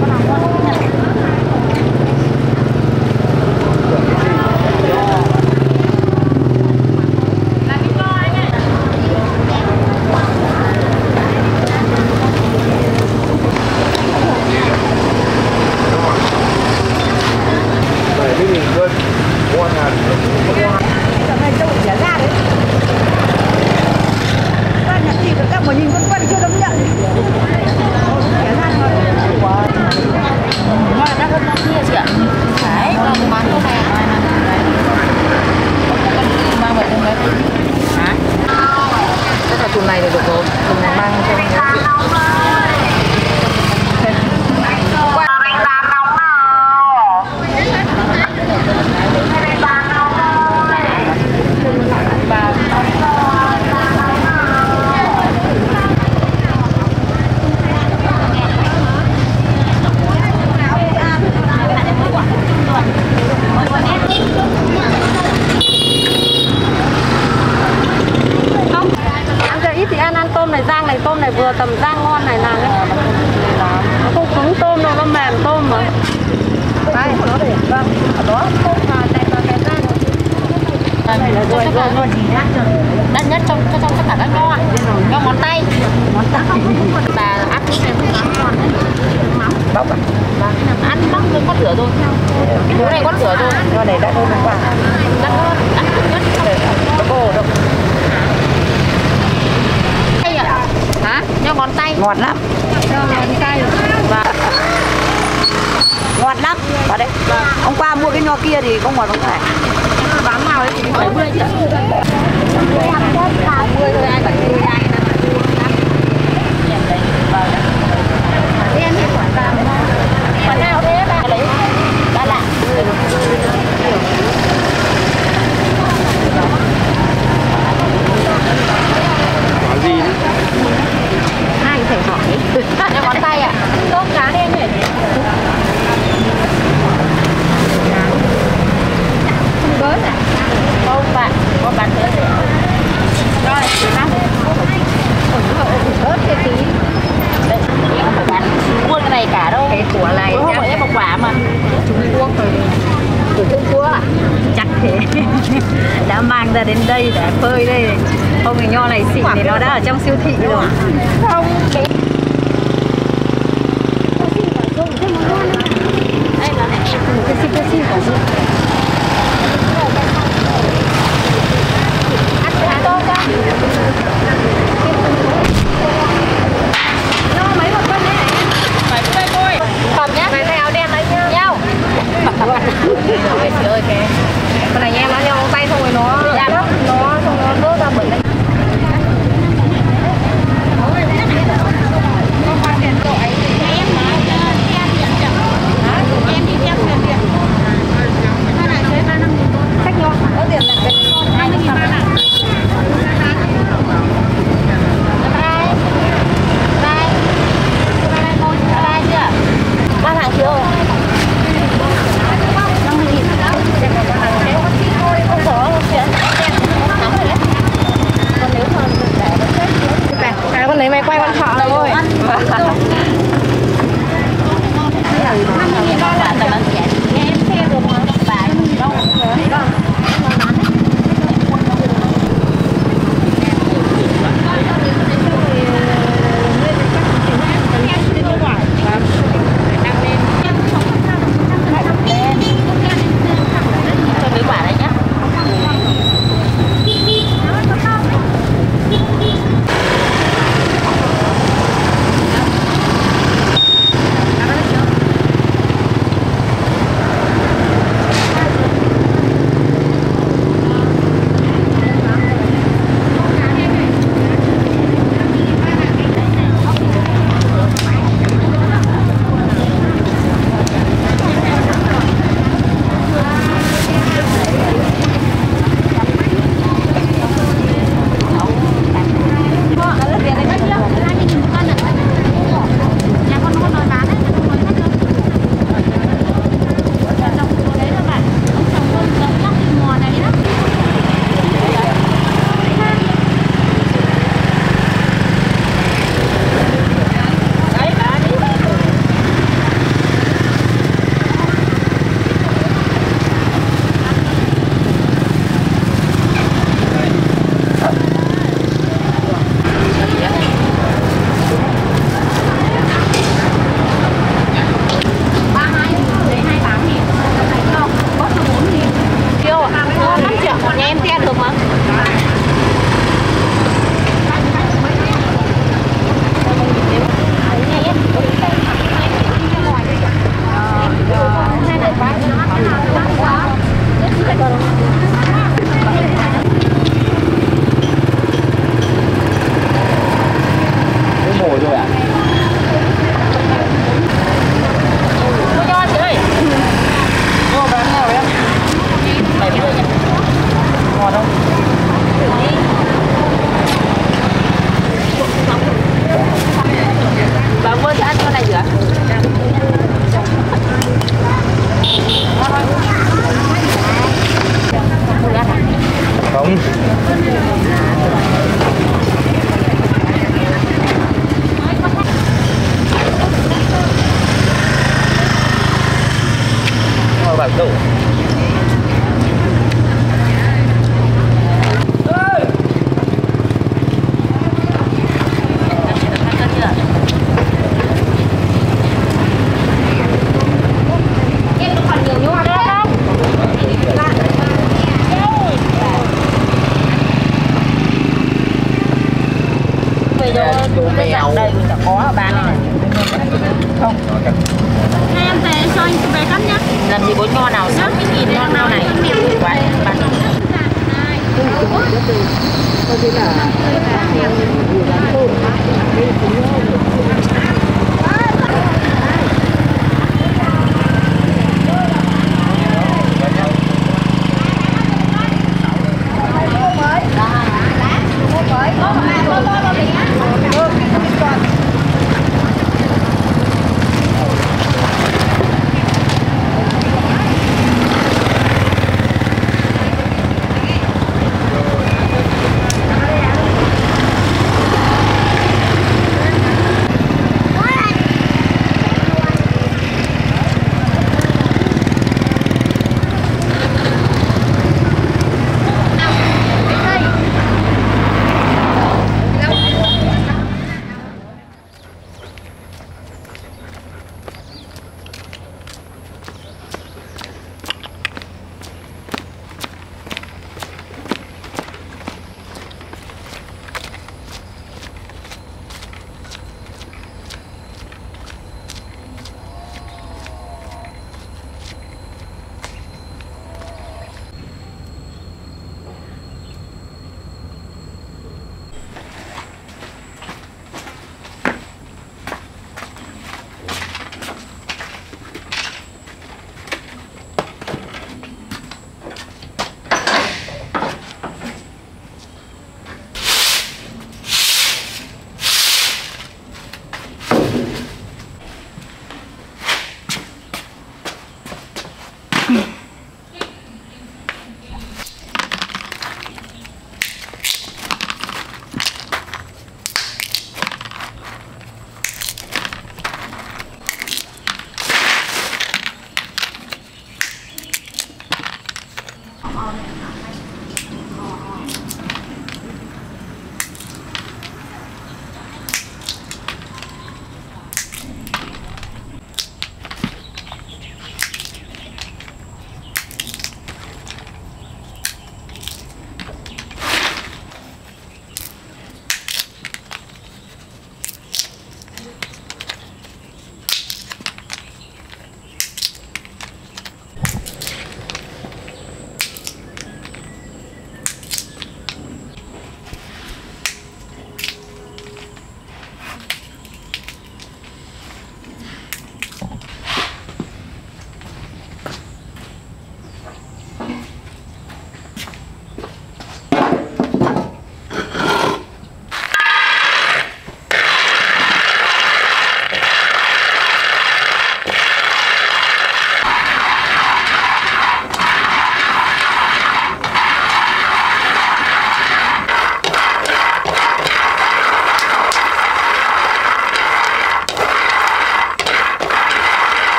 Tùm này thì được rồi, tùm này mang cho anh tôm này vừa tầm rang ngon này nàng ấy. Nó không cứng tôm đâu, nó mềm tôm mà. Đây, nó để vâng, ở đó tôm và đẹp và kẹp rang. Đây là rồi luôn. Đắt nhất trong tất cả các nho. Nho ngón tay. Ngón tay. Bà áp cái này cũng ngon đấy. Bóc à? Ăn bóc với con rửa thôi. Cái này con rửa thôi. Nho này đắt hơn quả. Đắt hơn, ăn nhất không có đâu. Hả? Nho ngón tay ngọt lắm. Nho ngón tay và ngọt lắm. Vào đây. Hôm qua mua cái nho kia thì không ngọt không phải. Bán nào đấy thì 70 chứ. 30 thôi ai phải mua ai nè. Em thì quả vàng. Quả nào thế bà lấy? Bà lạ. Quả gì đấy? Ai có thể hỏi. Nho ngón tay ạ. Tôm cá đen nhỉ? Không bớt à? Không bạn, có bán thế rồi. Rồi, chị năm. Ớt cái tí. Đây, em không phải bán buôn cái này cả đâu. Cái của này nhá. ra đến đây để phơi đây. Không thì nho này xịn thì nó đã ở trong siêu thị rồi. Không, con này em nó nhau tay xong rồi nó xong nó vỡ ra bởi đấy. Khách nho có tiền là cái con 20.000 ba này. Con lấy máy quay con thọ thôi. Em xem được mà bà đâu. Đây chẳng có bán này. Không. Em về cho anh về cắt nhá. Làm gì có nho nào 60.000 nho nào này. Quá bán.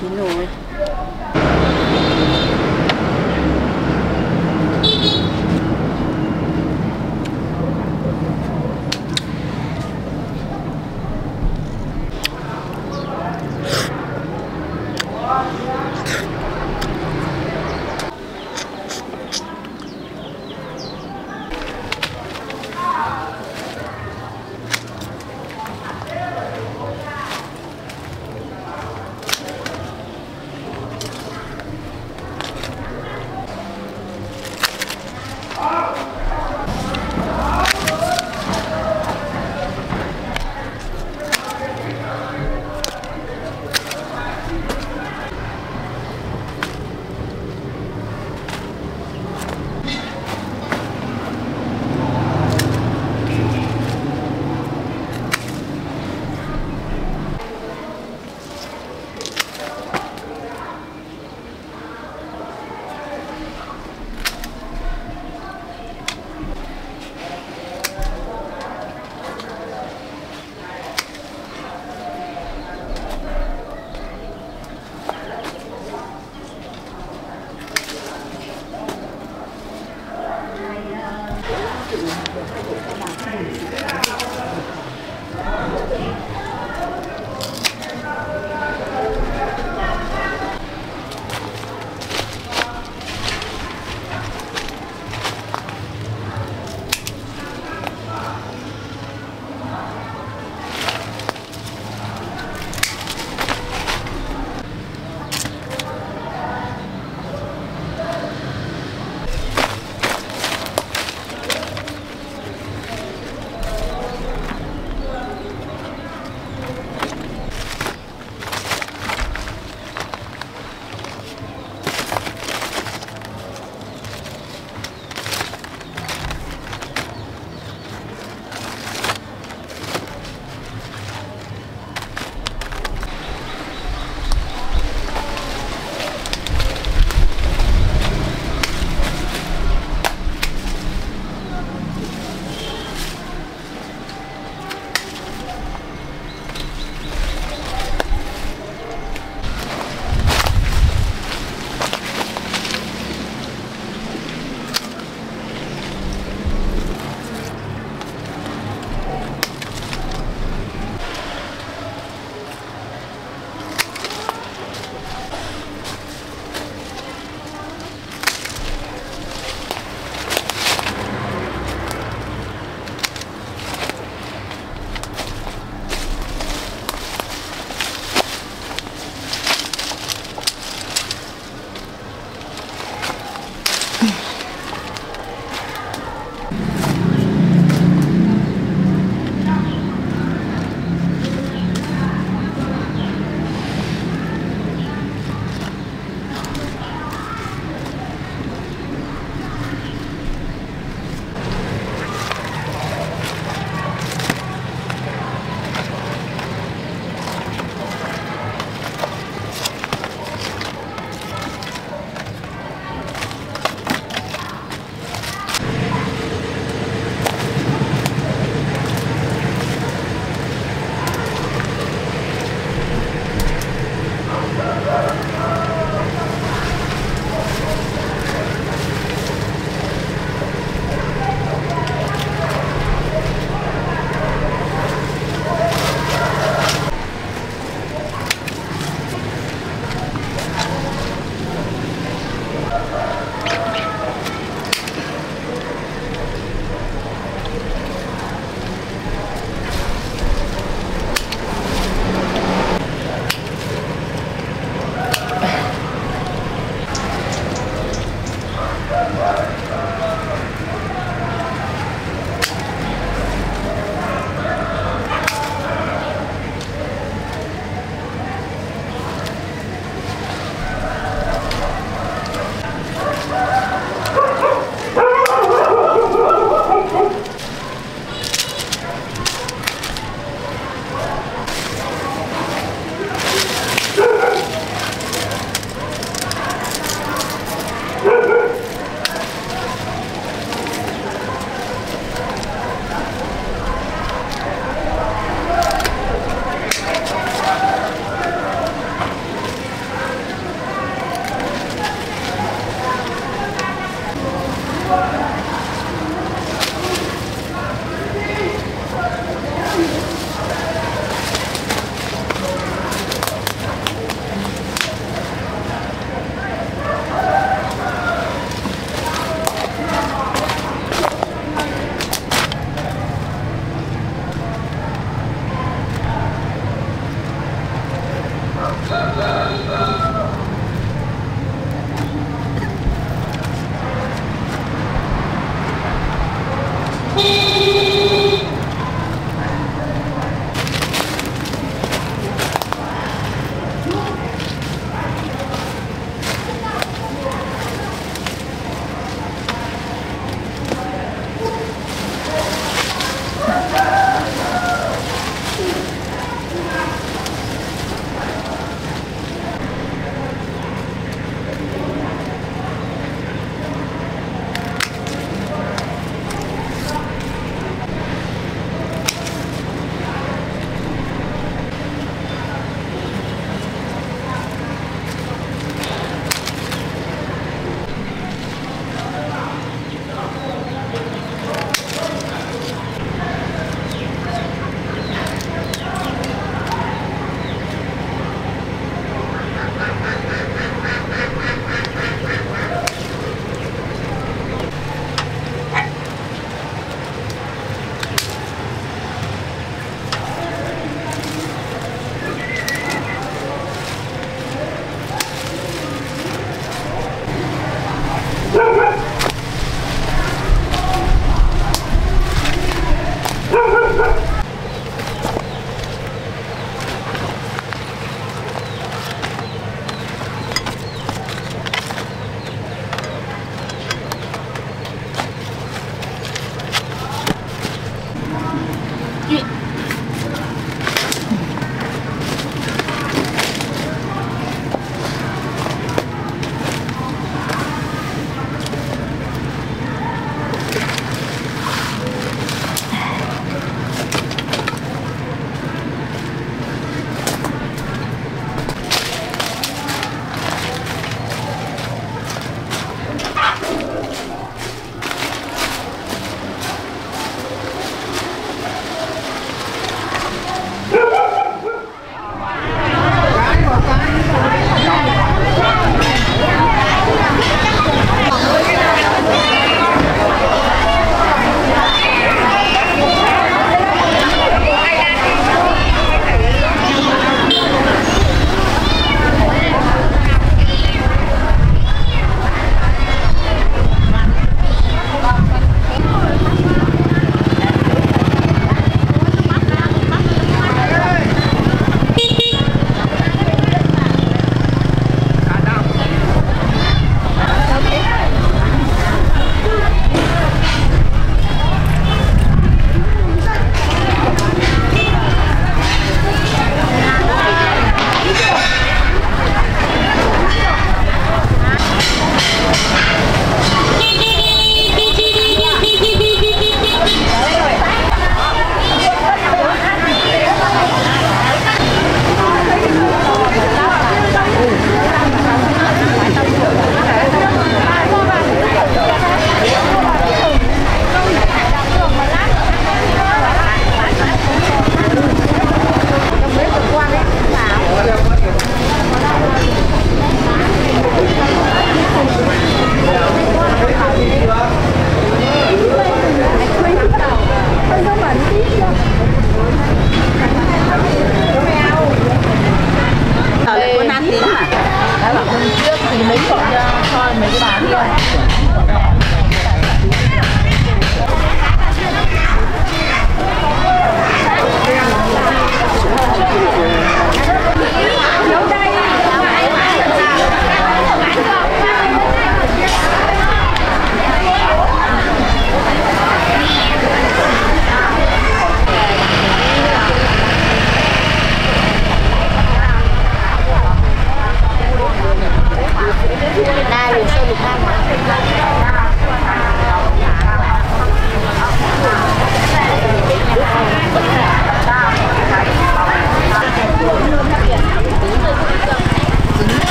chín rồi.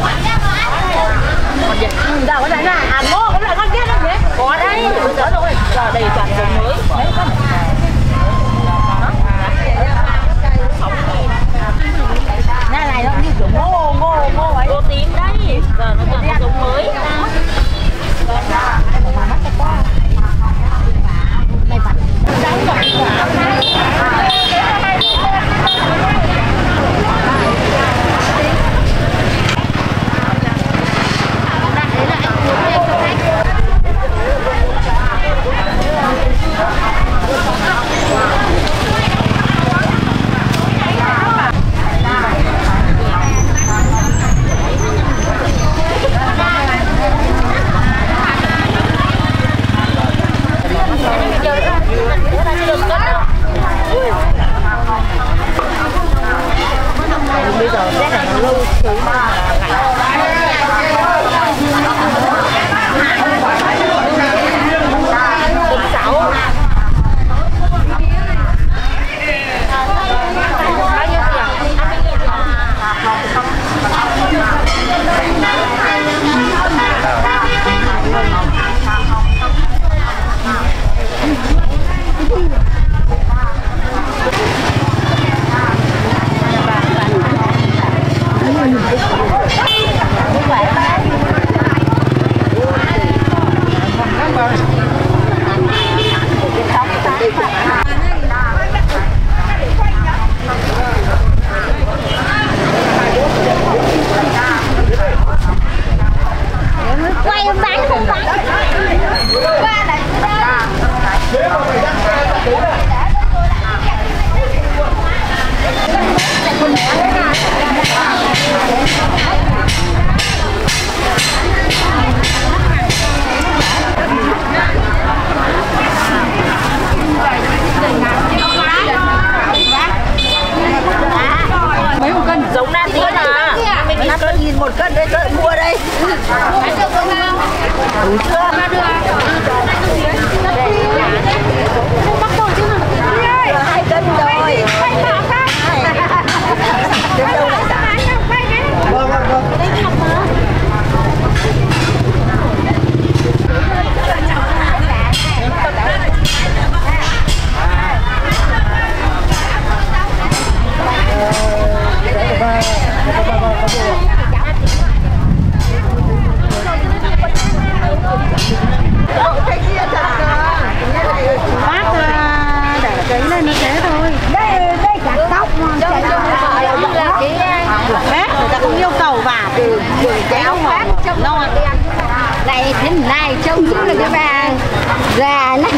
Đâu có lại là Hàn Quốc, có lại con kia đâu nhỉ? Có đấy, bây giờ rồi. Giờ đầy toàn giống mới. Đấy con. Này này nó như kiểu ngô ấy. Ngô tím đấy. Giờ nó toàn giống mới. Này vặt. Bây giờ rét này nó lâu xuống giống na tí mà mình 5.000 một cân đây, tôi mua đây. Đủ chưa? Bắt đầu chứ nào. 2 cân rồi. Bác để cái lên nó thế thôi. Đây cả tóc mà. Bác người ta không yêu cầu vả từ kéo phát trong non. Này thế này trông chứ là cái bà già này.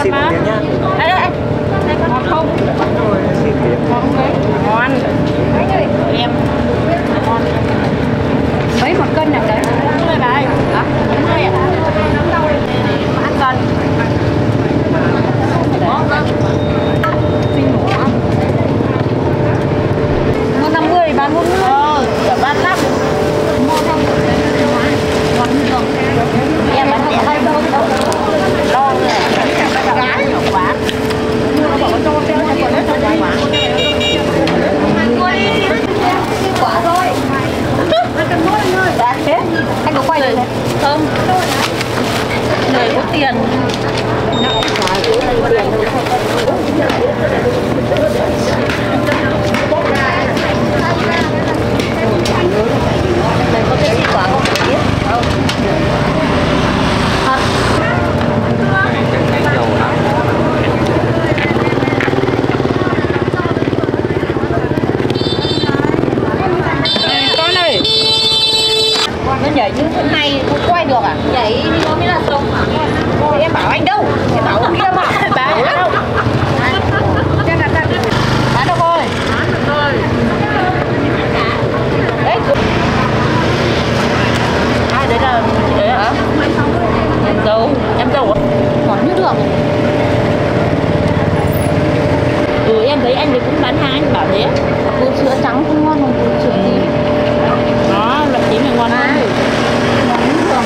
xịt một tiếng nhá. Đây đây. Ngon không? Xịt tiếng. Ngon đấy. Ngon. Em. Ngon. Mấy một cân này đấy. 40 bà ơi. Hả? 40 à? Ăn con. Xin ngủ không? Mua 50 bán 40. Bán lắm. Em bán không hay đâu. Lo rồi. Gái nhiều quá. Nó bảo cho theo cho còn nó cho quá. Quả thôi. Đã thế. Anh có quay được không? Người có tiền. Đây có cái quả không biết không? Thật. Con ơi, nó nhảy như thế này không quay được à? Nhảy thì nó mới là sống hả? Thì em bảo anh đâu? Em bảo ông kia mà. Bán đâu? Bán đâu rồi? Bán được rồi. Đấy. Ai đấy là chị đấy hả? Em dâu à? Còn như được. Em thấy anh ấy cũng bán hàng, anh bảo thế. Bột sữa trắng không ngon bằng bột sữa tím. Đó, loại tím này ngon hơn. Ngon như thường.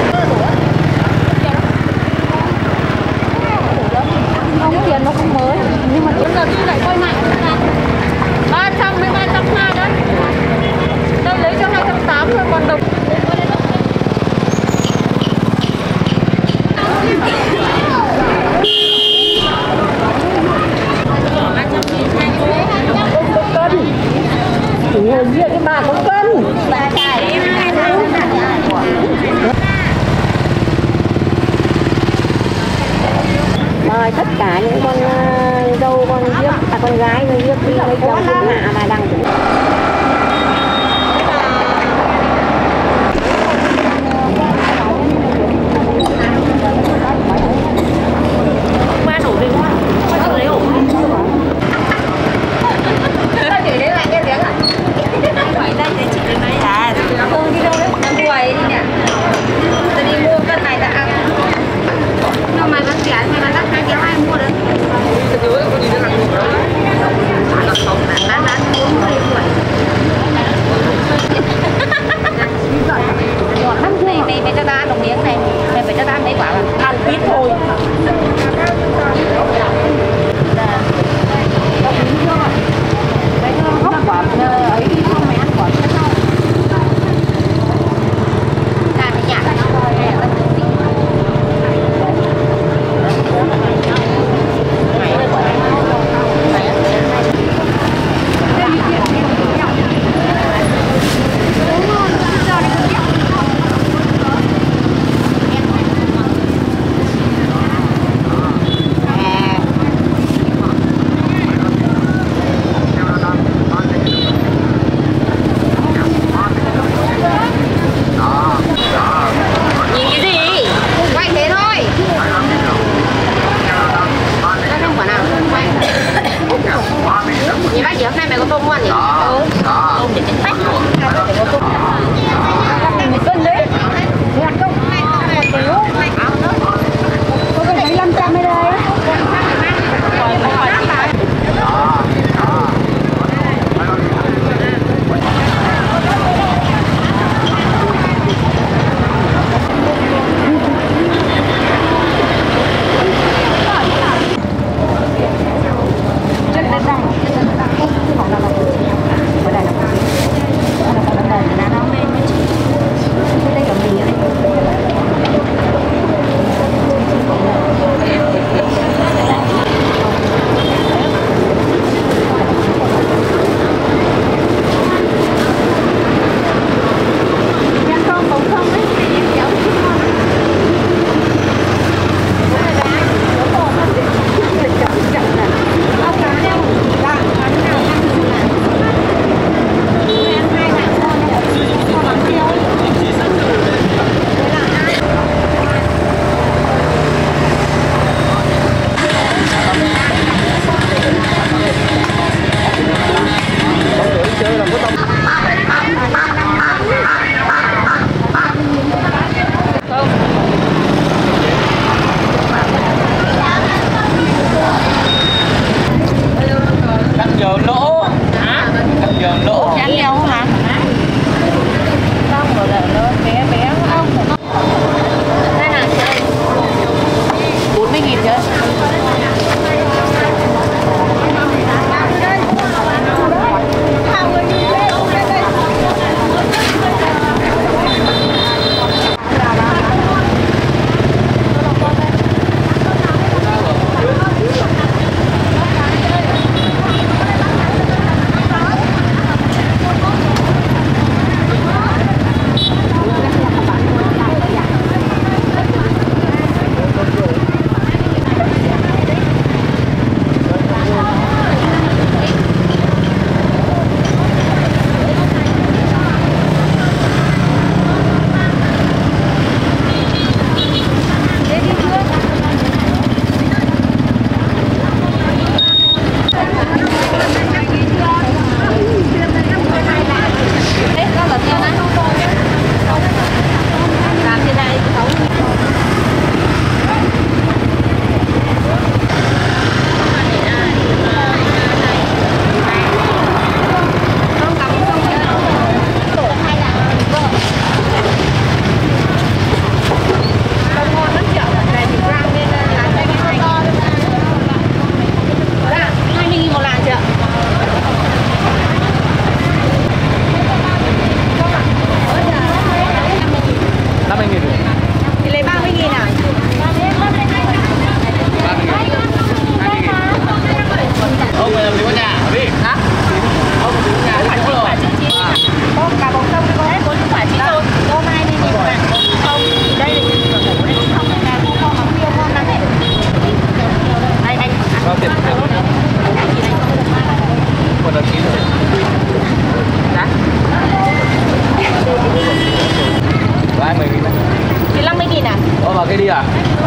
Không tiền nó không mới. Nhưng mà bây giờ tôi lại quay mạnh. 300 với 320 đấy. Tôi lấy cho 280 thôi còn đồng. Ngồi kia cái bà có cân. Bà chạy em hai tháng. Mời tất cả những con dâu, con giếp, con gái, con giếp đi lấy chồng thiên hạ mà đăng. Ba nổ đi quá. Qua chỗ lấy ổ. Chị lấy lại cái tiếng à? Phải đây để chị lấy mấy à? Không đi đâu đấy, đang quầy đi nè. Ta đi mua cân này ta ăn. Nhưng mà nó rẻ, mà nó đắt hai kéo ai mua đấy? Cái dưới con gì nó làm được đó. Bán 40 vậy.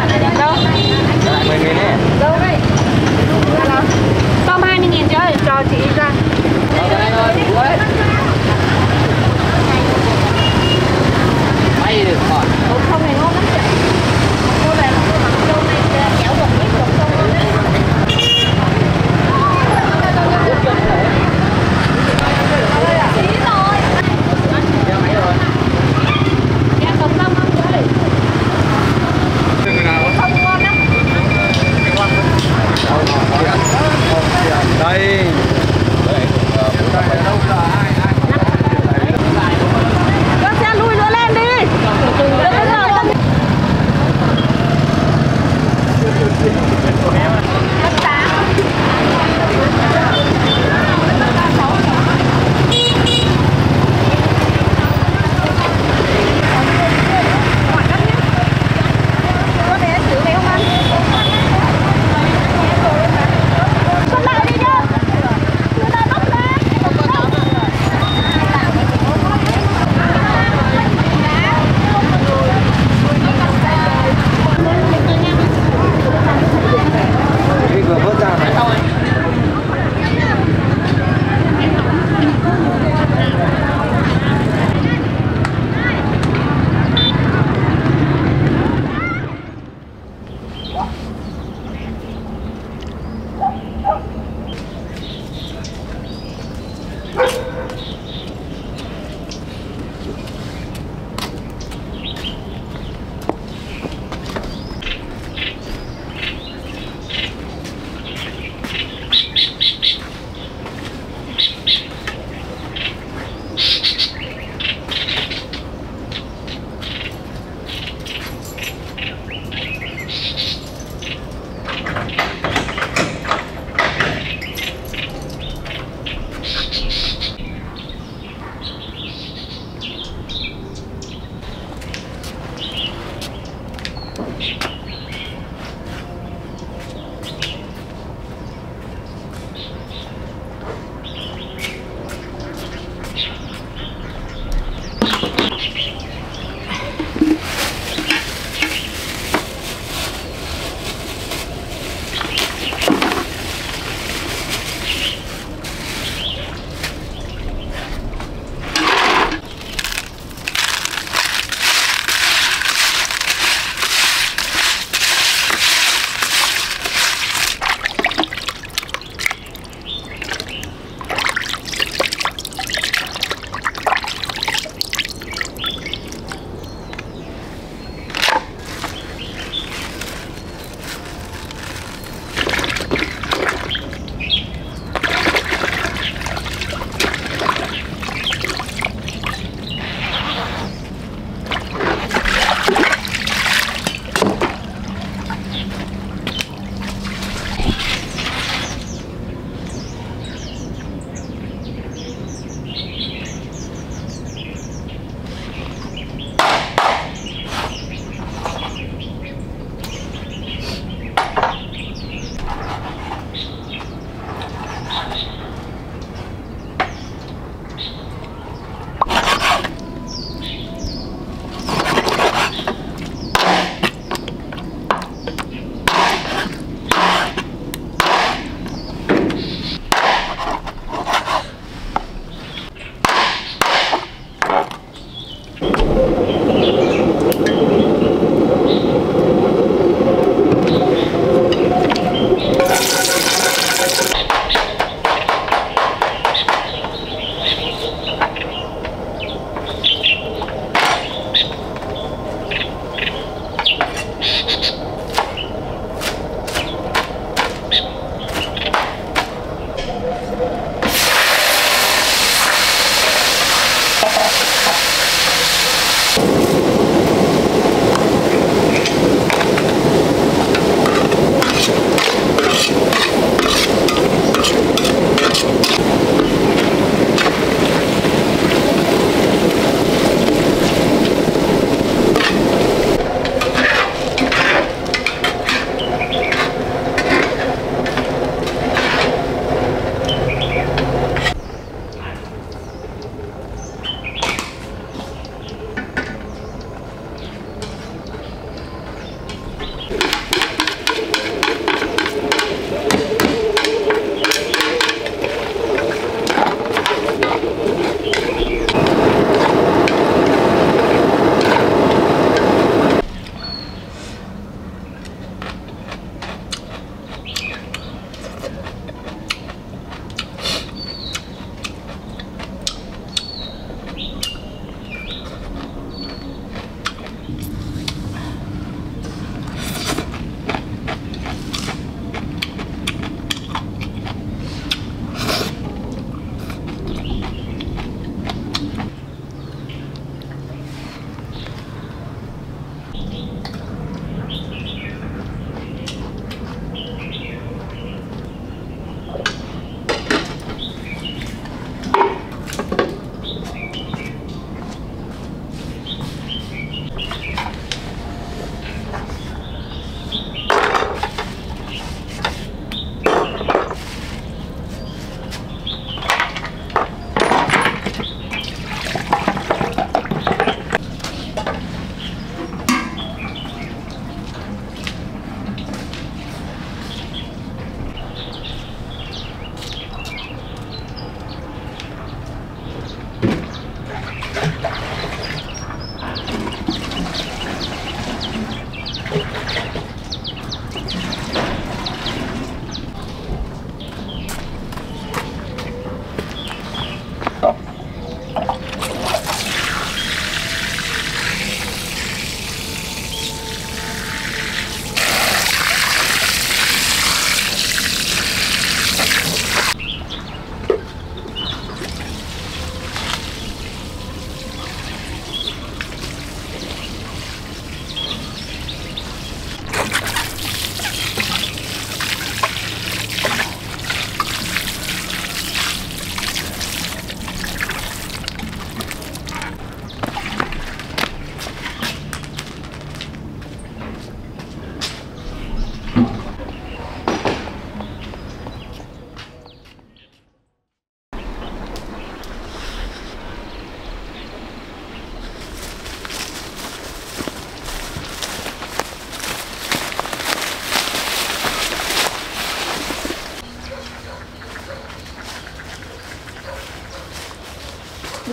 Đâu? Lại 10.000 đấy. Đâu đây? Tôm 20.000 chị ơi, cho chị ra. May được khỏi. Không này ngon lắm chị. Cô này châu này kéo một ít một châu luôn đấy. Đây. Cho xe lui nữa lên đi.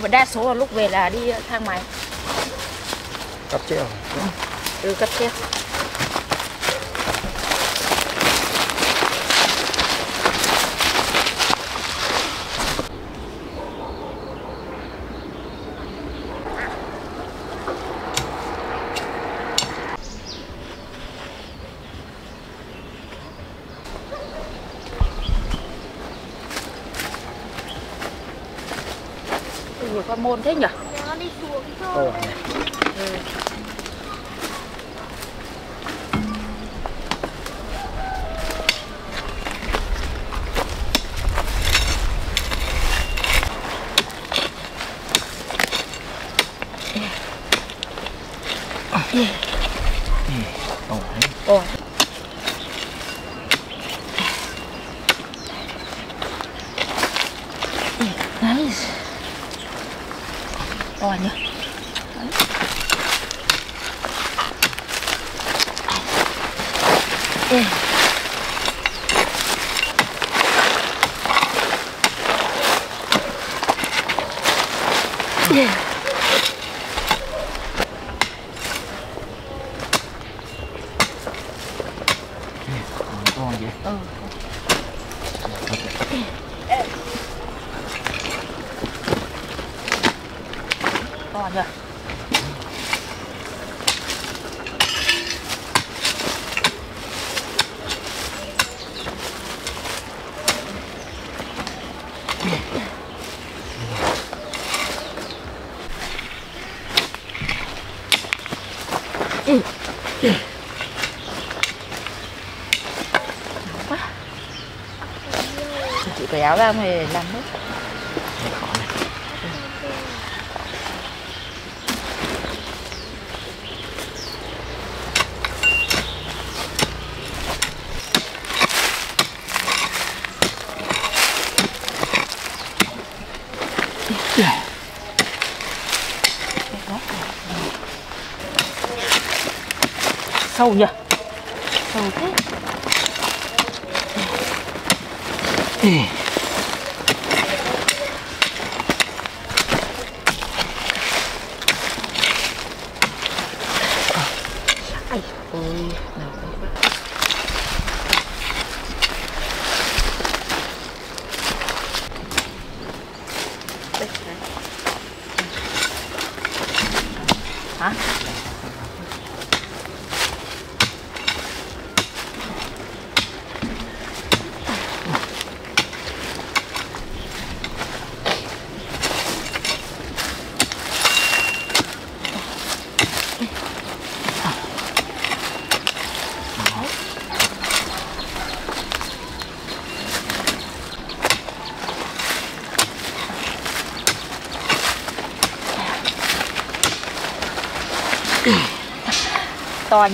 nhưng mà đa số là lúc về là đi thang máy. Cắp treo. Ừ, cắp treo. Nhiều con môn thế nhỉ? Nó đi xuống thôi. Ồ. Nice. To nhỉ. To vậy. To nhỉ. Chị cởi áo ra rồi làm nước. Sâu nhỉ? Sâu thế. Ai ôi, nào đây quá. Hả? To nhỉ?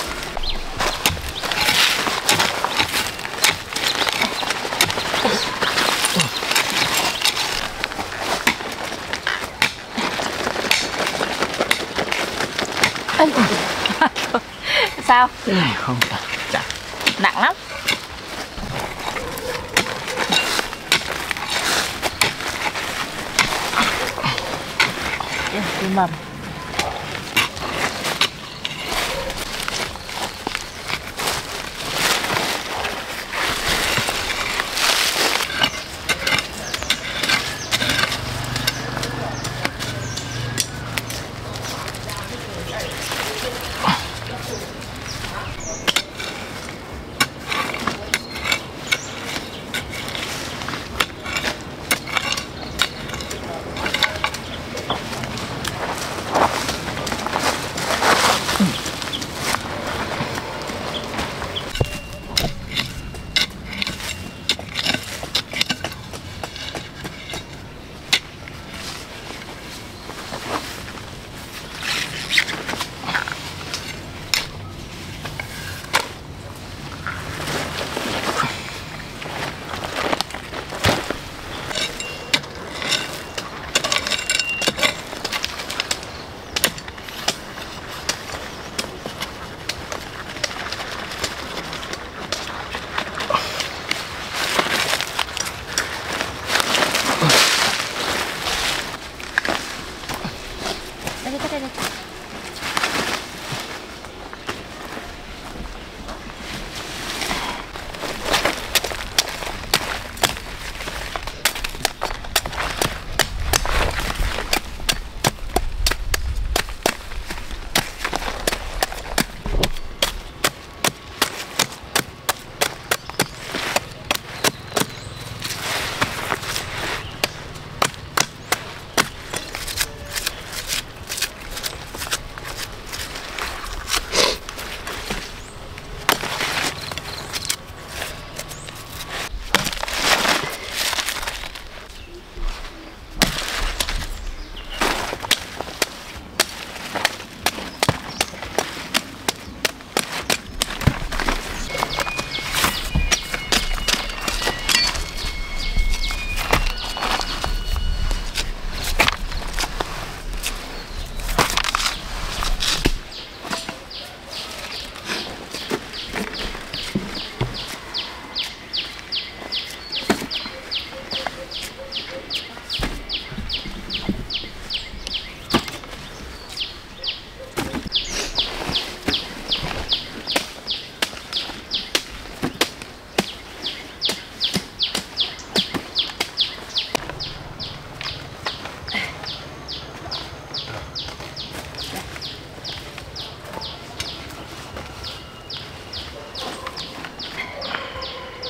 Sao? Không chặt. Nặng lắm. Cái mầm.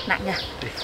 Nặng nhỉ?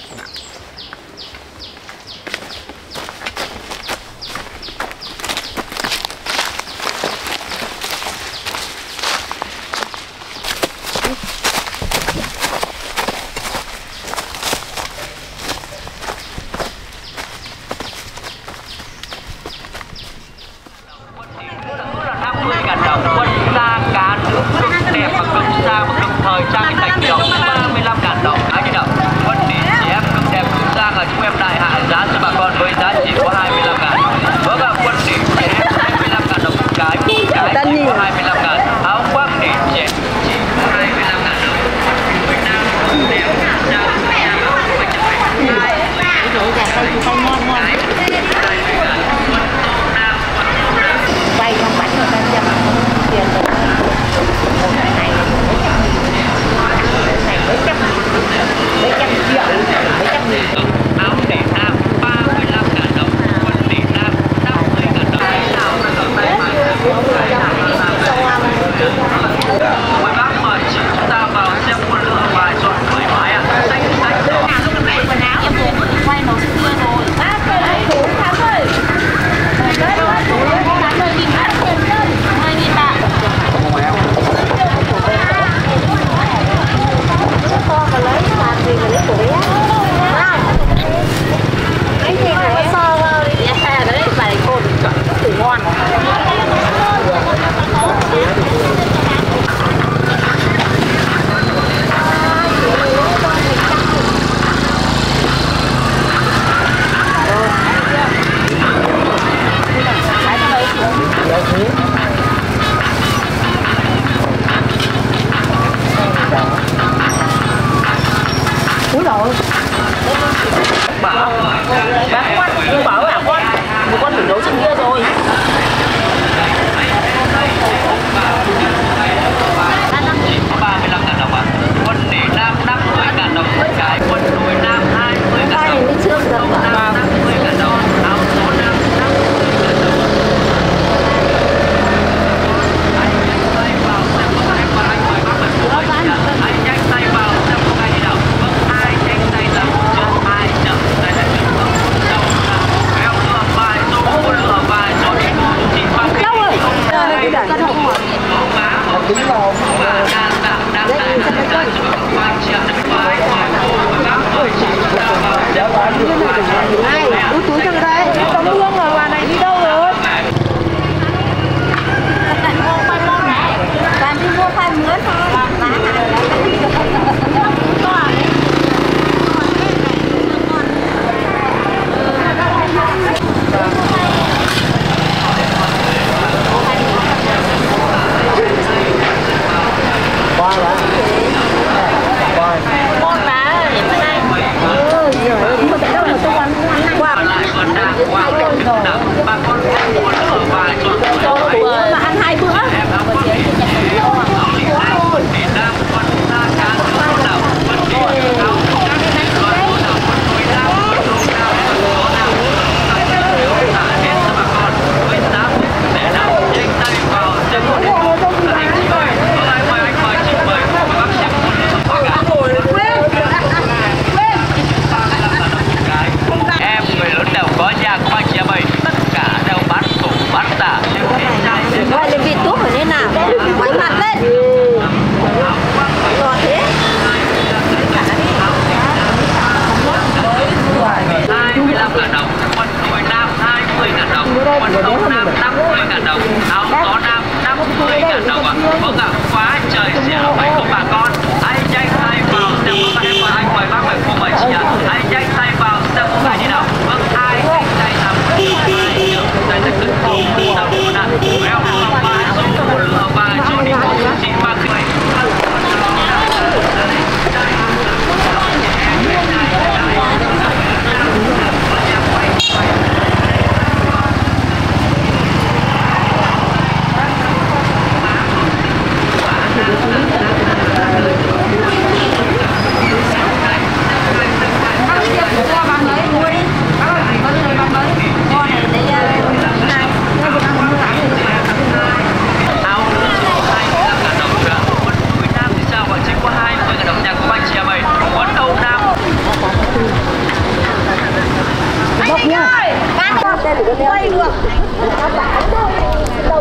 Quân xa cá nước cực đẹp và cực xa và cực thời trang thành kiểu 35.000 đồng. Anh chị nào, quân đi chị em cực đẹp cực xa là chúng em đại hạ giá cho bà con với giá chỉ có 25.000. Vâng ạ, quân đi chị em 25.000 đồng một cái chỉ có 25.000. Áo khoác đi chị chỉ có 25.000 đồng. Việt Nam đẹp trang quay trong bánh rồi ta châm tiền rồi này này mấy trăm triệu mấy trăm nghìn. áo để nam 35.000 đồng, quần để nam 50.000 đồng. Mời bác mời chị chúng ta vào xem quân lựa bài chọn thoải mái ạ. Xanh đỏ. Quần áo em vừa quay màu xưa rồi.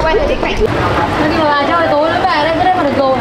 quay lại cái cảnh nhưng mà cho tối nó về đây cái đây mà được rồi.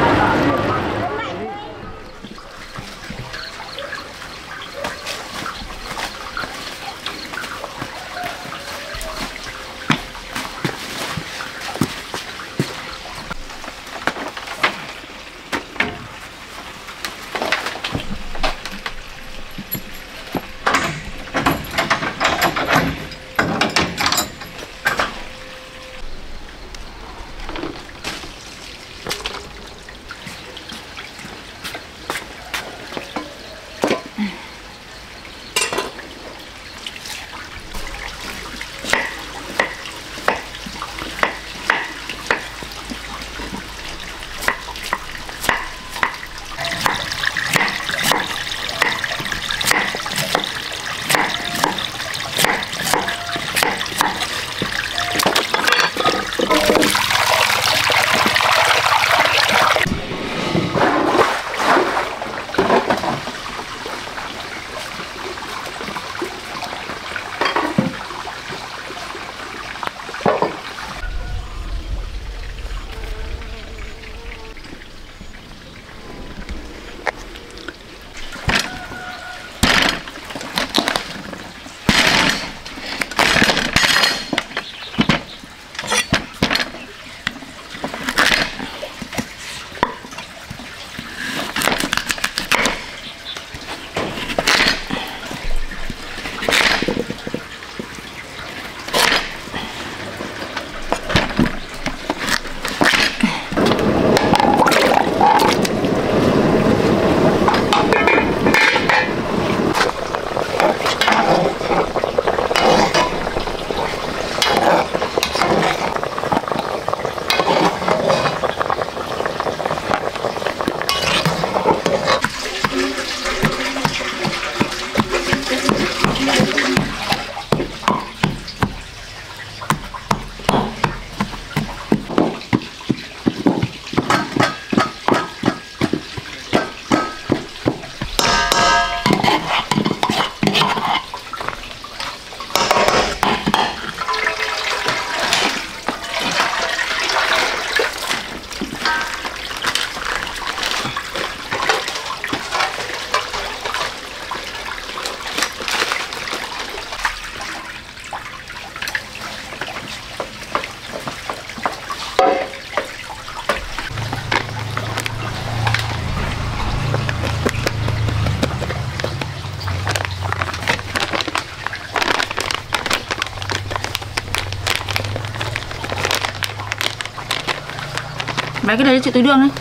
Mấy cái đấy chị túi đường đấy.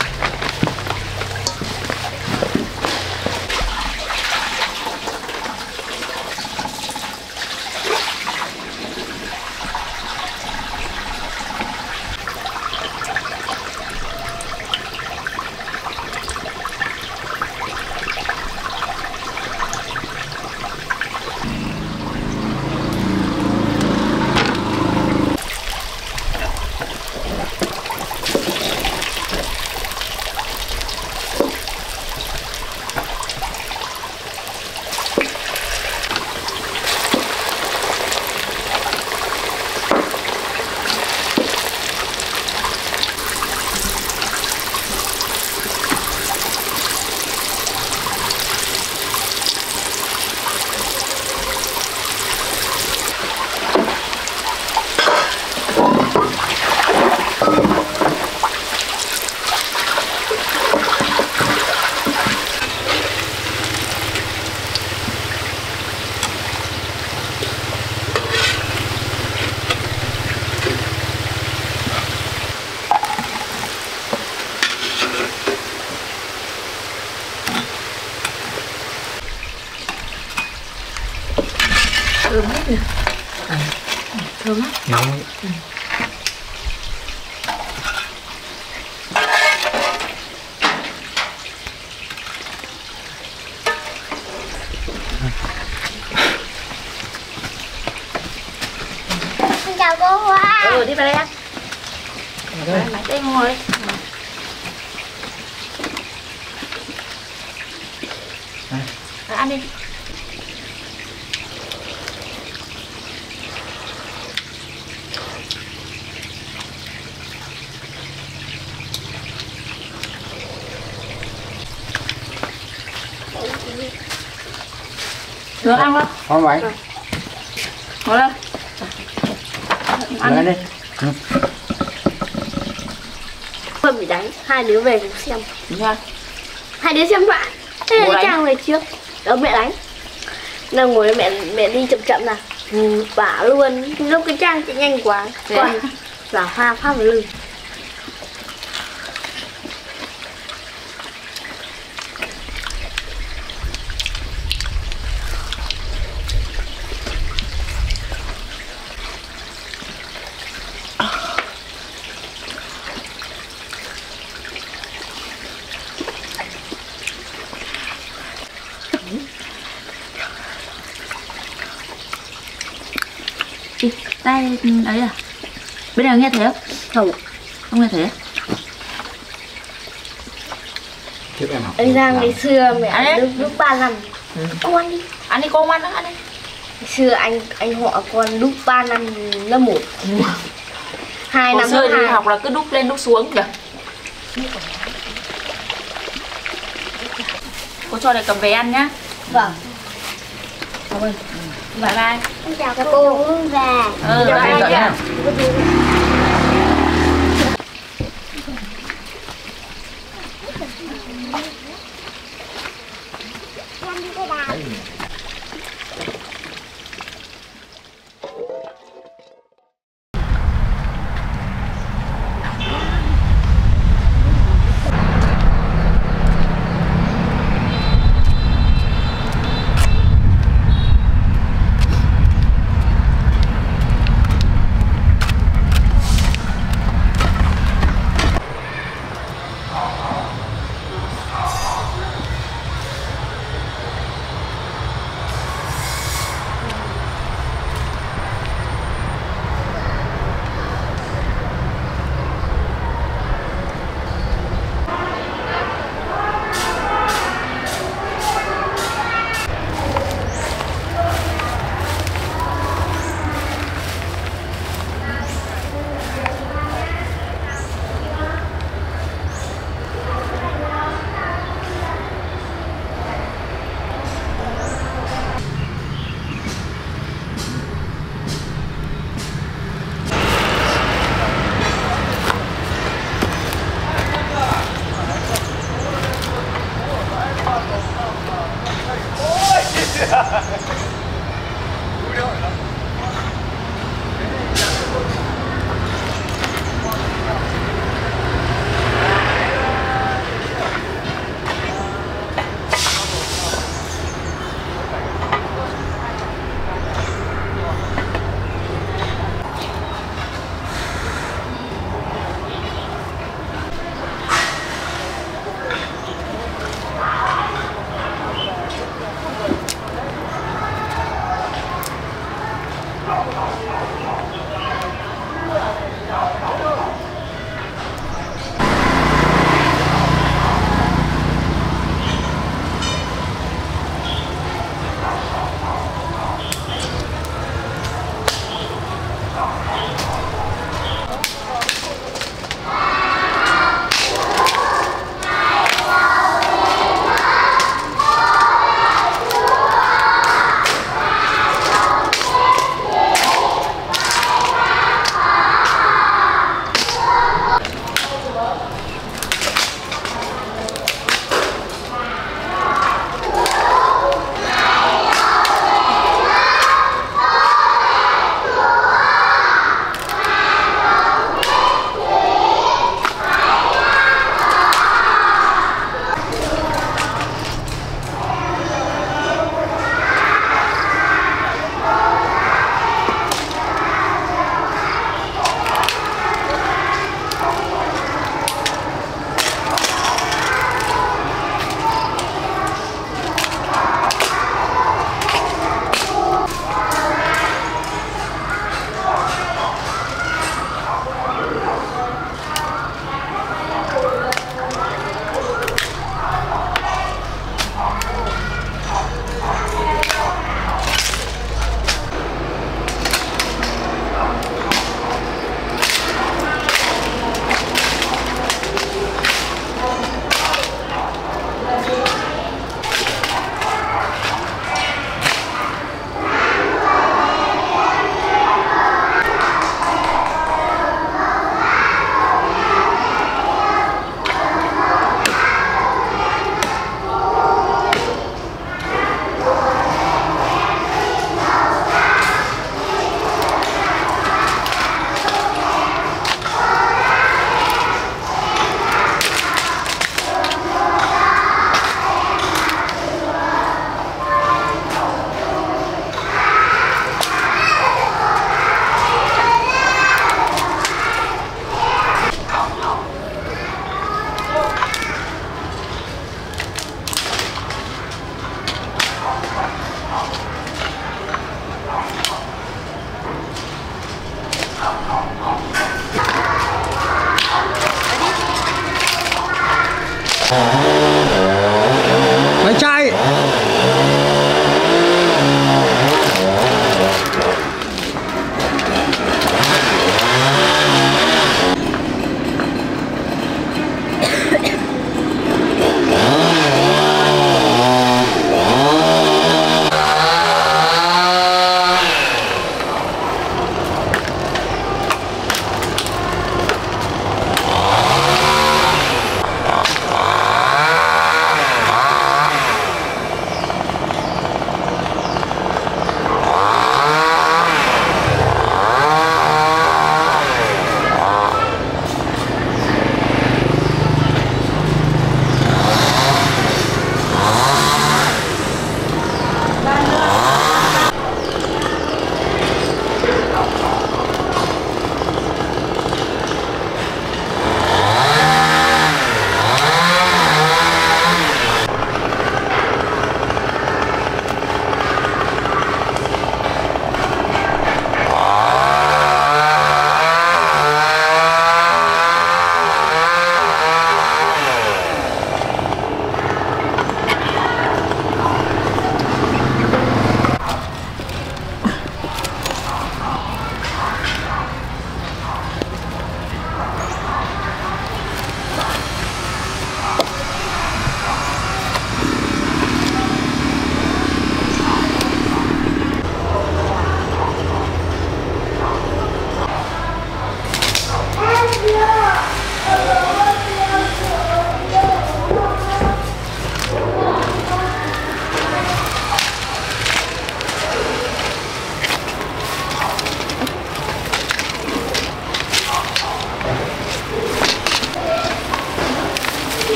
Thơm hết nhỉ? Thơm lắm. Nóng. Xin chào cô Hoa. Đi vào đây ăn. Đây ngồi. Ăn đi. Được ăn không? Không vậy. Ngồi lên. Ăn đi. Không bị đánh, hai đứa về cùng xem. Nha. Hai đứa xem bạn. Thế Bố là đánh. Trang về trước. Đó mẹ đánh. Nào ngồi mẹ đi chậm chậm nào. Bả luôn. Lúc cái Trang chạy nhanh quá. Thế Còn à? là Hoa phát vào lưng. Đi, tay ấy à? Bên này nghe thấy không? Không. Không nghe thấy à? Trước em học. Anh Giang ngày xưa mẹ Ăn đi. lúc 3 năm. Ông ăn đi. Ăn đi con ăn đó, ăn đi. Ngày xưa anh họ con lúc 3 năm lớp 1. 2 Hồi năm xưa lớp đi 2. học là cứ đúc lên đúc xuống kìa. Cô cho này cầm về ăn nhá. Vâng. Cảm ơn. Bye bye. Em chào các cô. Và Bye bye nhá. Máy chai.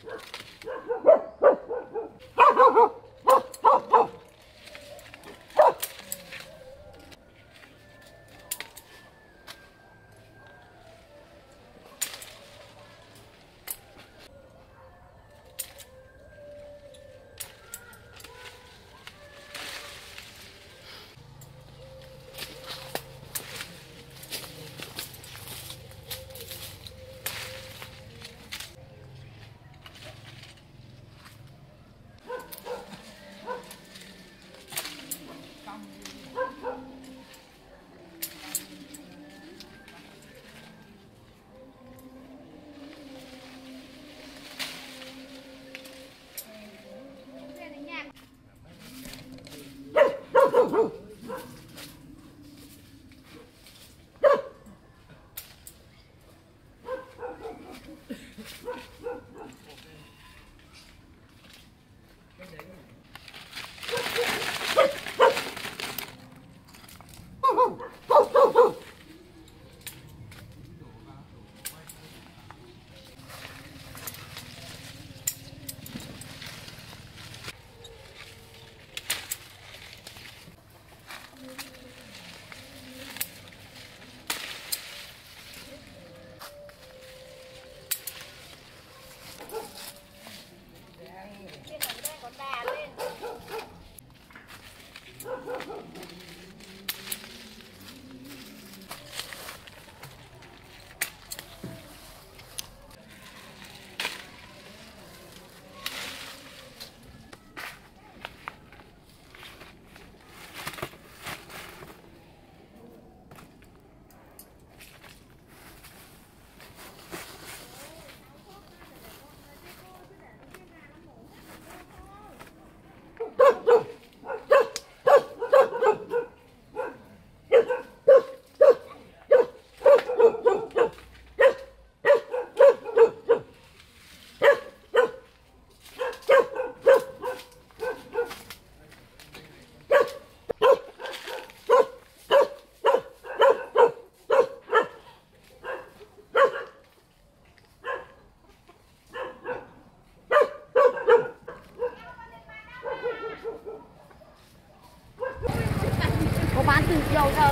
bán từ chiều giờ.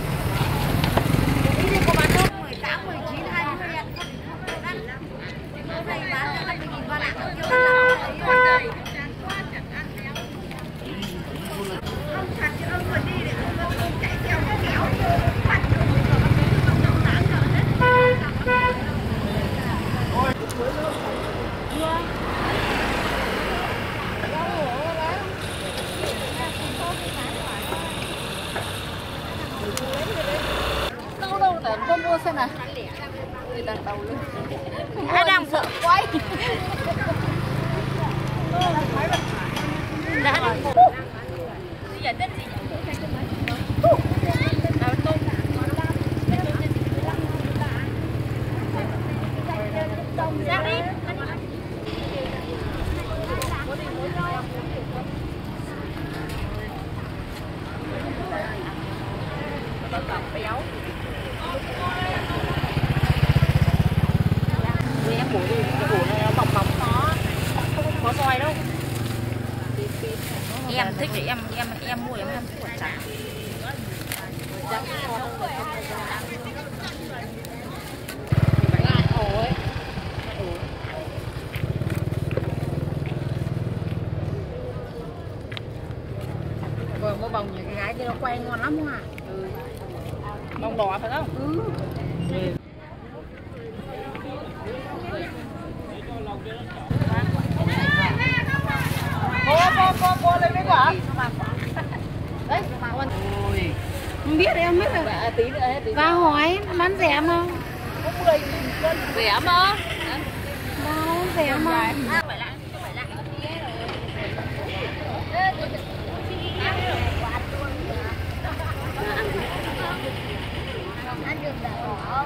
Đi thì có bán không? 18, 19, 20 ạ. Hôm nay bán 20.000 con ạ. Không chặt chứ ông vừa đi để ông chạy theo cái kéo. Phạt con mua xem nào. Người ta đầu luôn. Ai đang sợ quay. Đã đi. Gì vậy tên gì? Ra đi. Béo. Em bổ đi, cái bổ này nó mỏng mỏng không có xoài đâu. Em thích thì em mua em thích quả trắng. Rồi mua bông những cái gái kia nó quay ngon lắm không ạ? Ừ. Bông đỏ phải không? Ừ. Cô lấy mấy quả? Đấy, ôi. Không biết em biết rồi. Tí nữa hết. Và hỏi bán rẻ mà. Có 10.000 cân. Rẻ mà. Đâu, rẻ mà. Ăn được đỏ.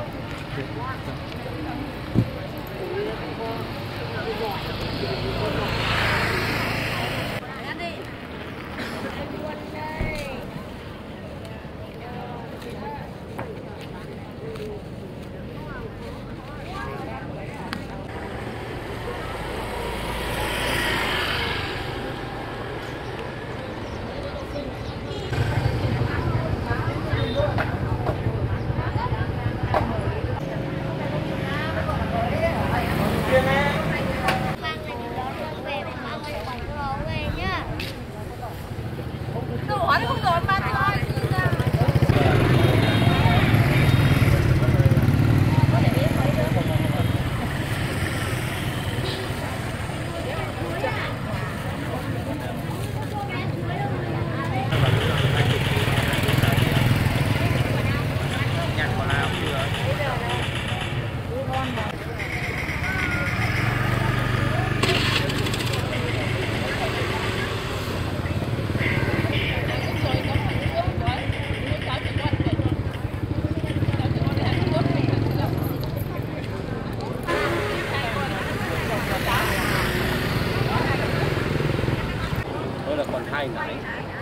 ai nãy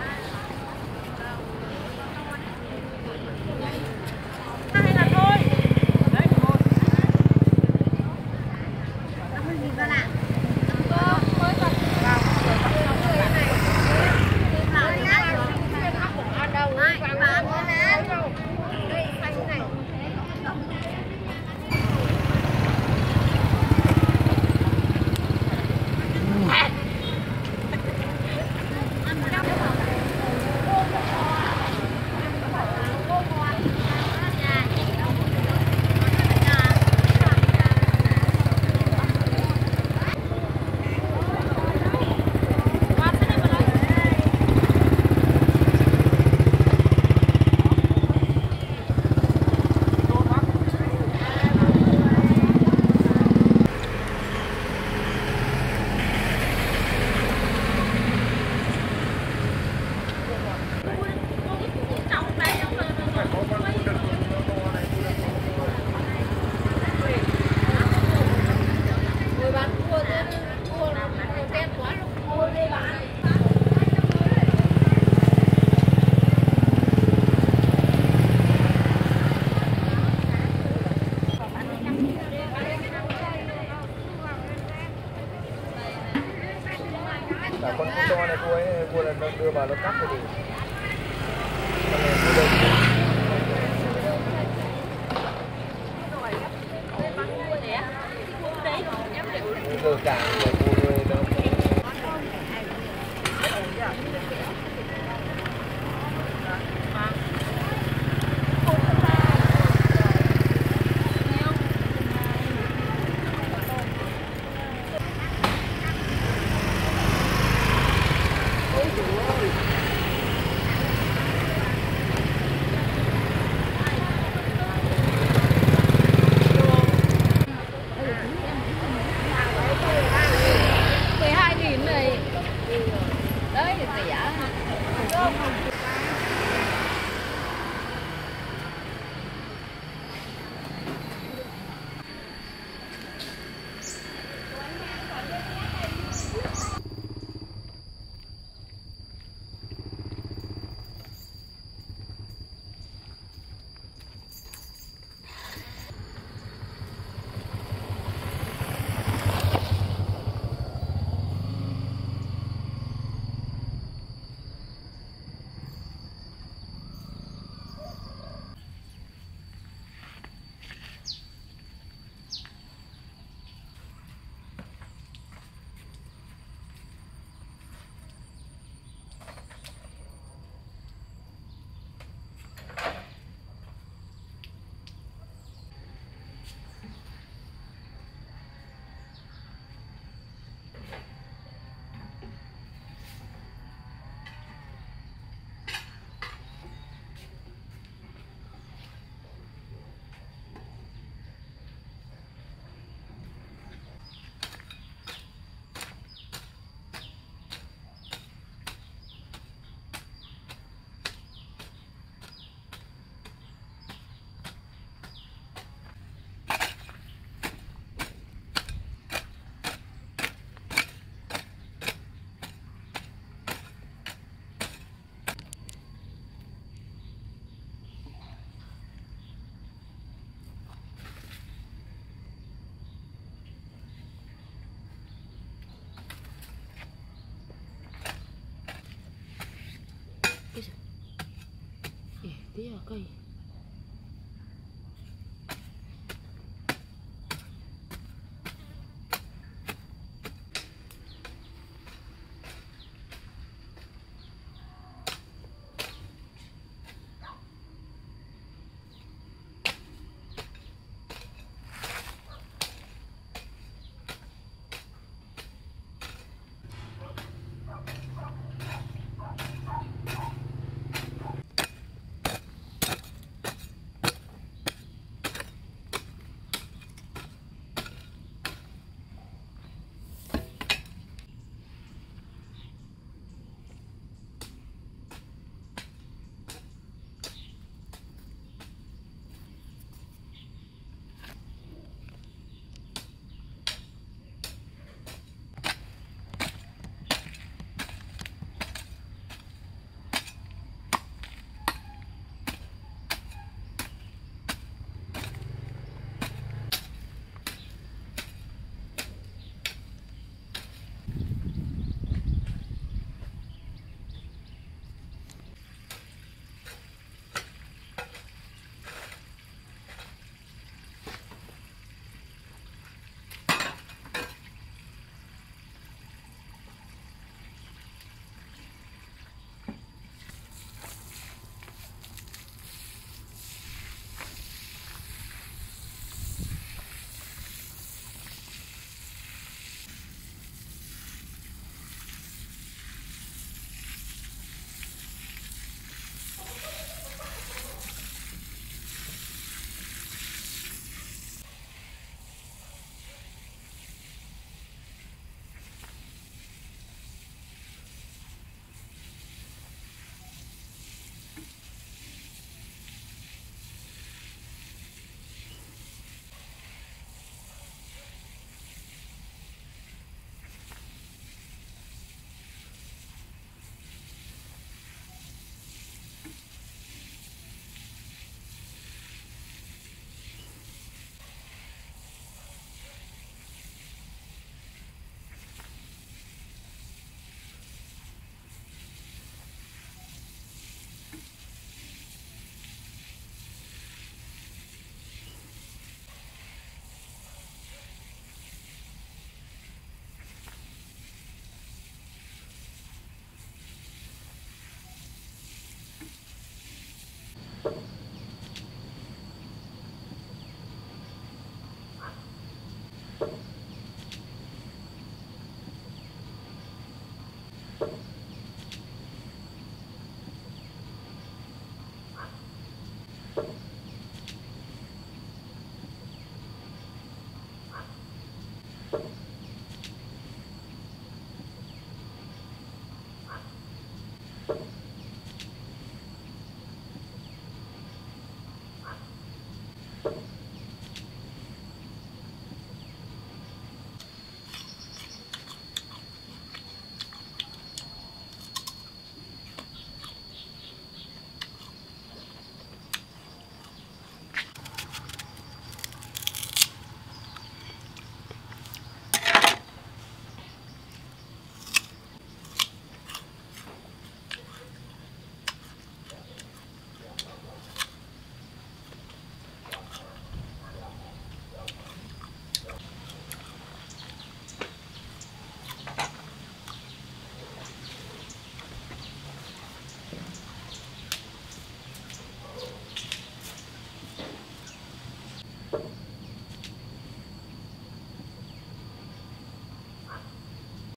hay là thôi. Đấy thôi. Là con to này cô là nó đưa vào nó cắt cái gì. Giờ cả cô nuôi đâu. Tí à cây.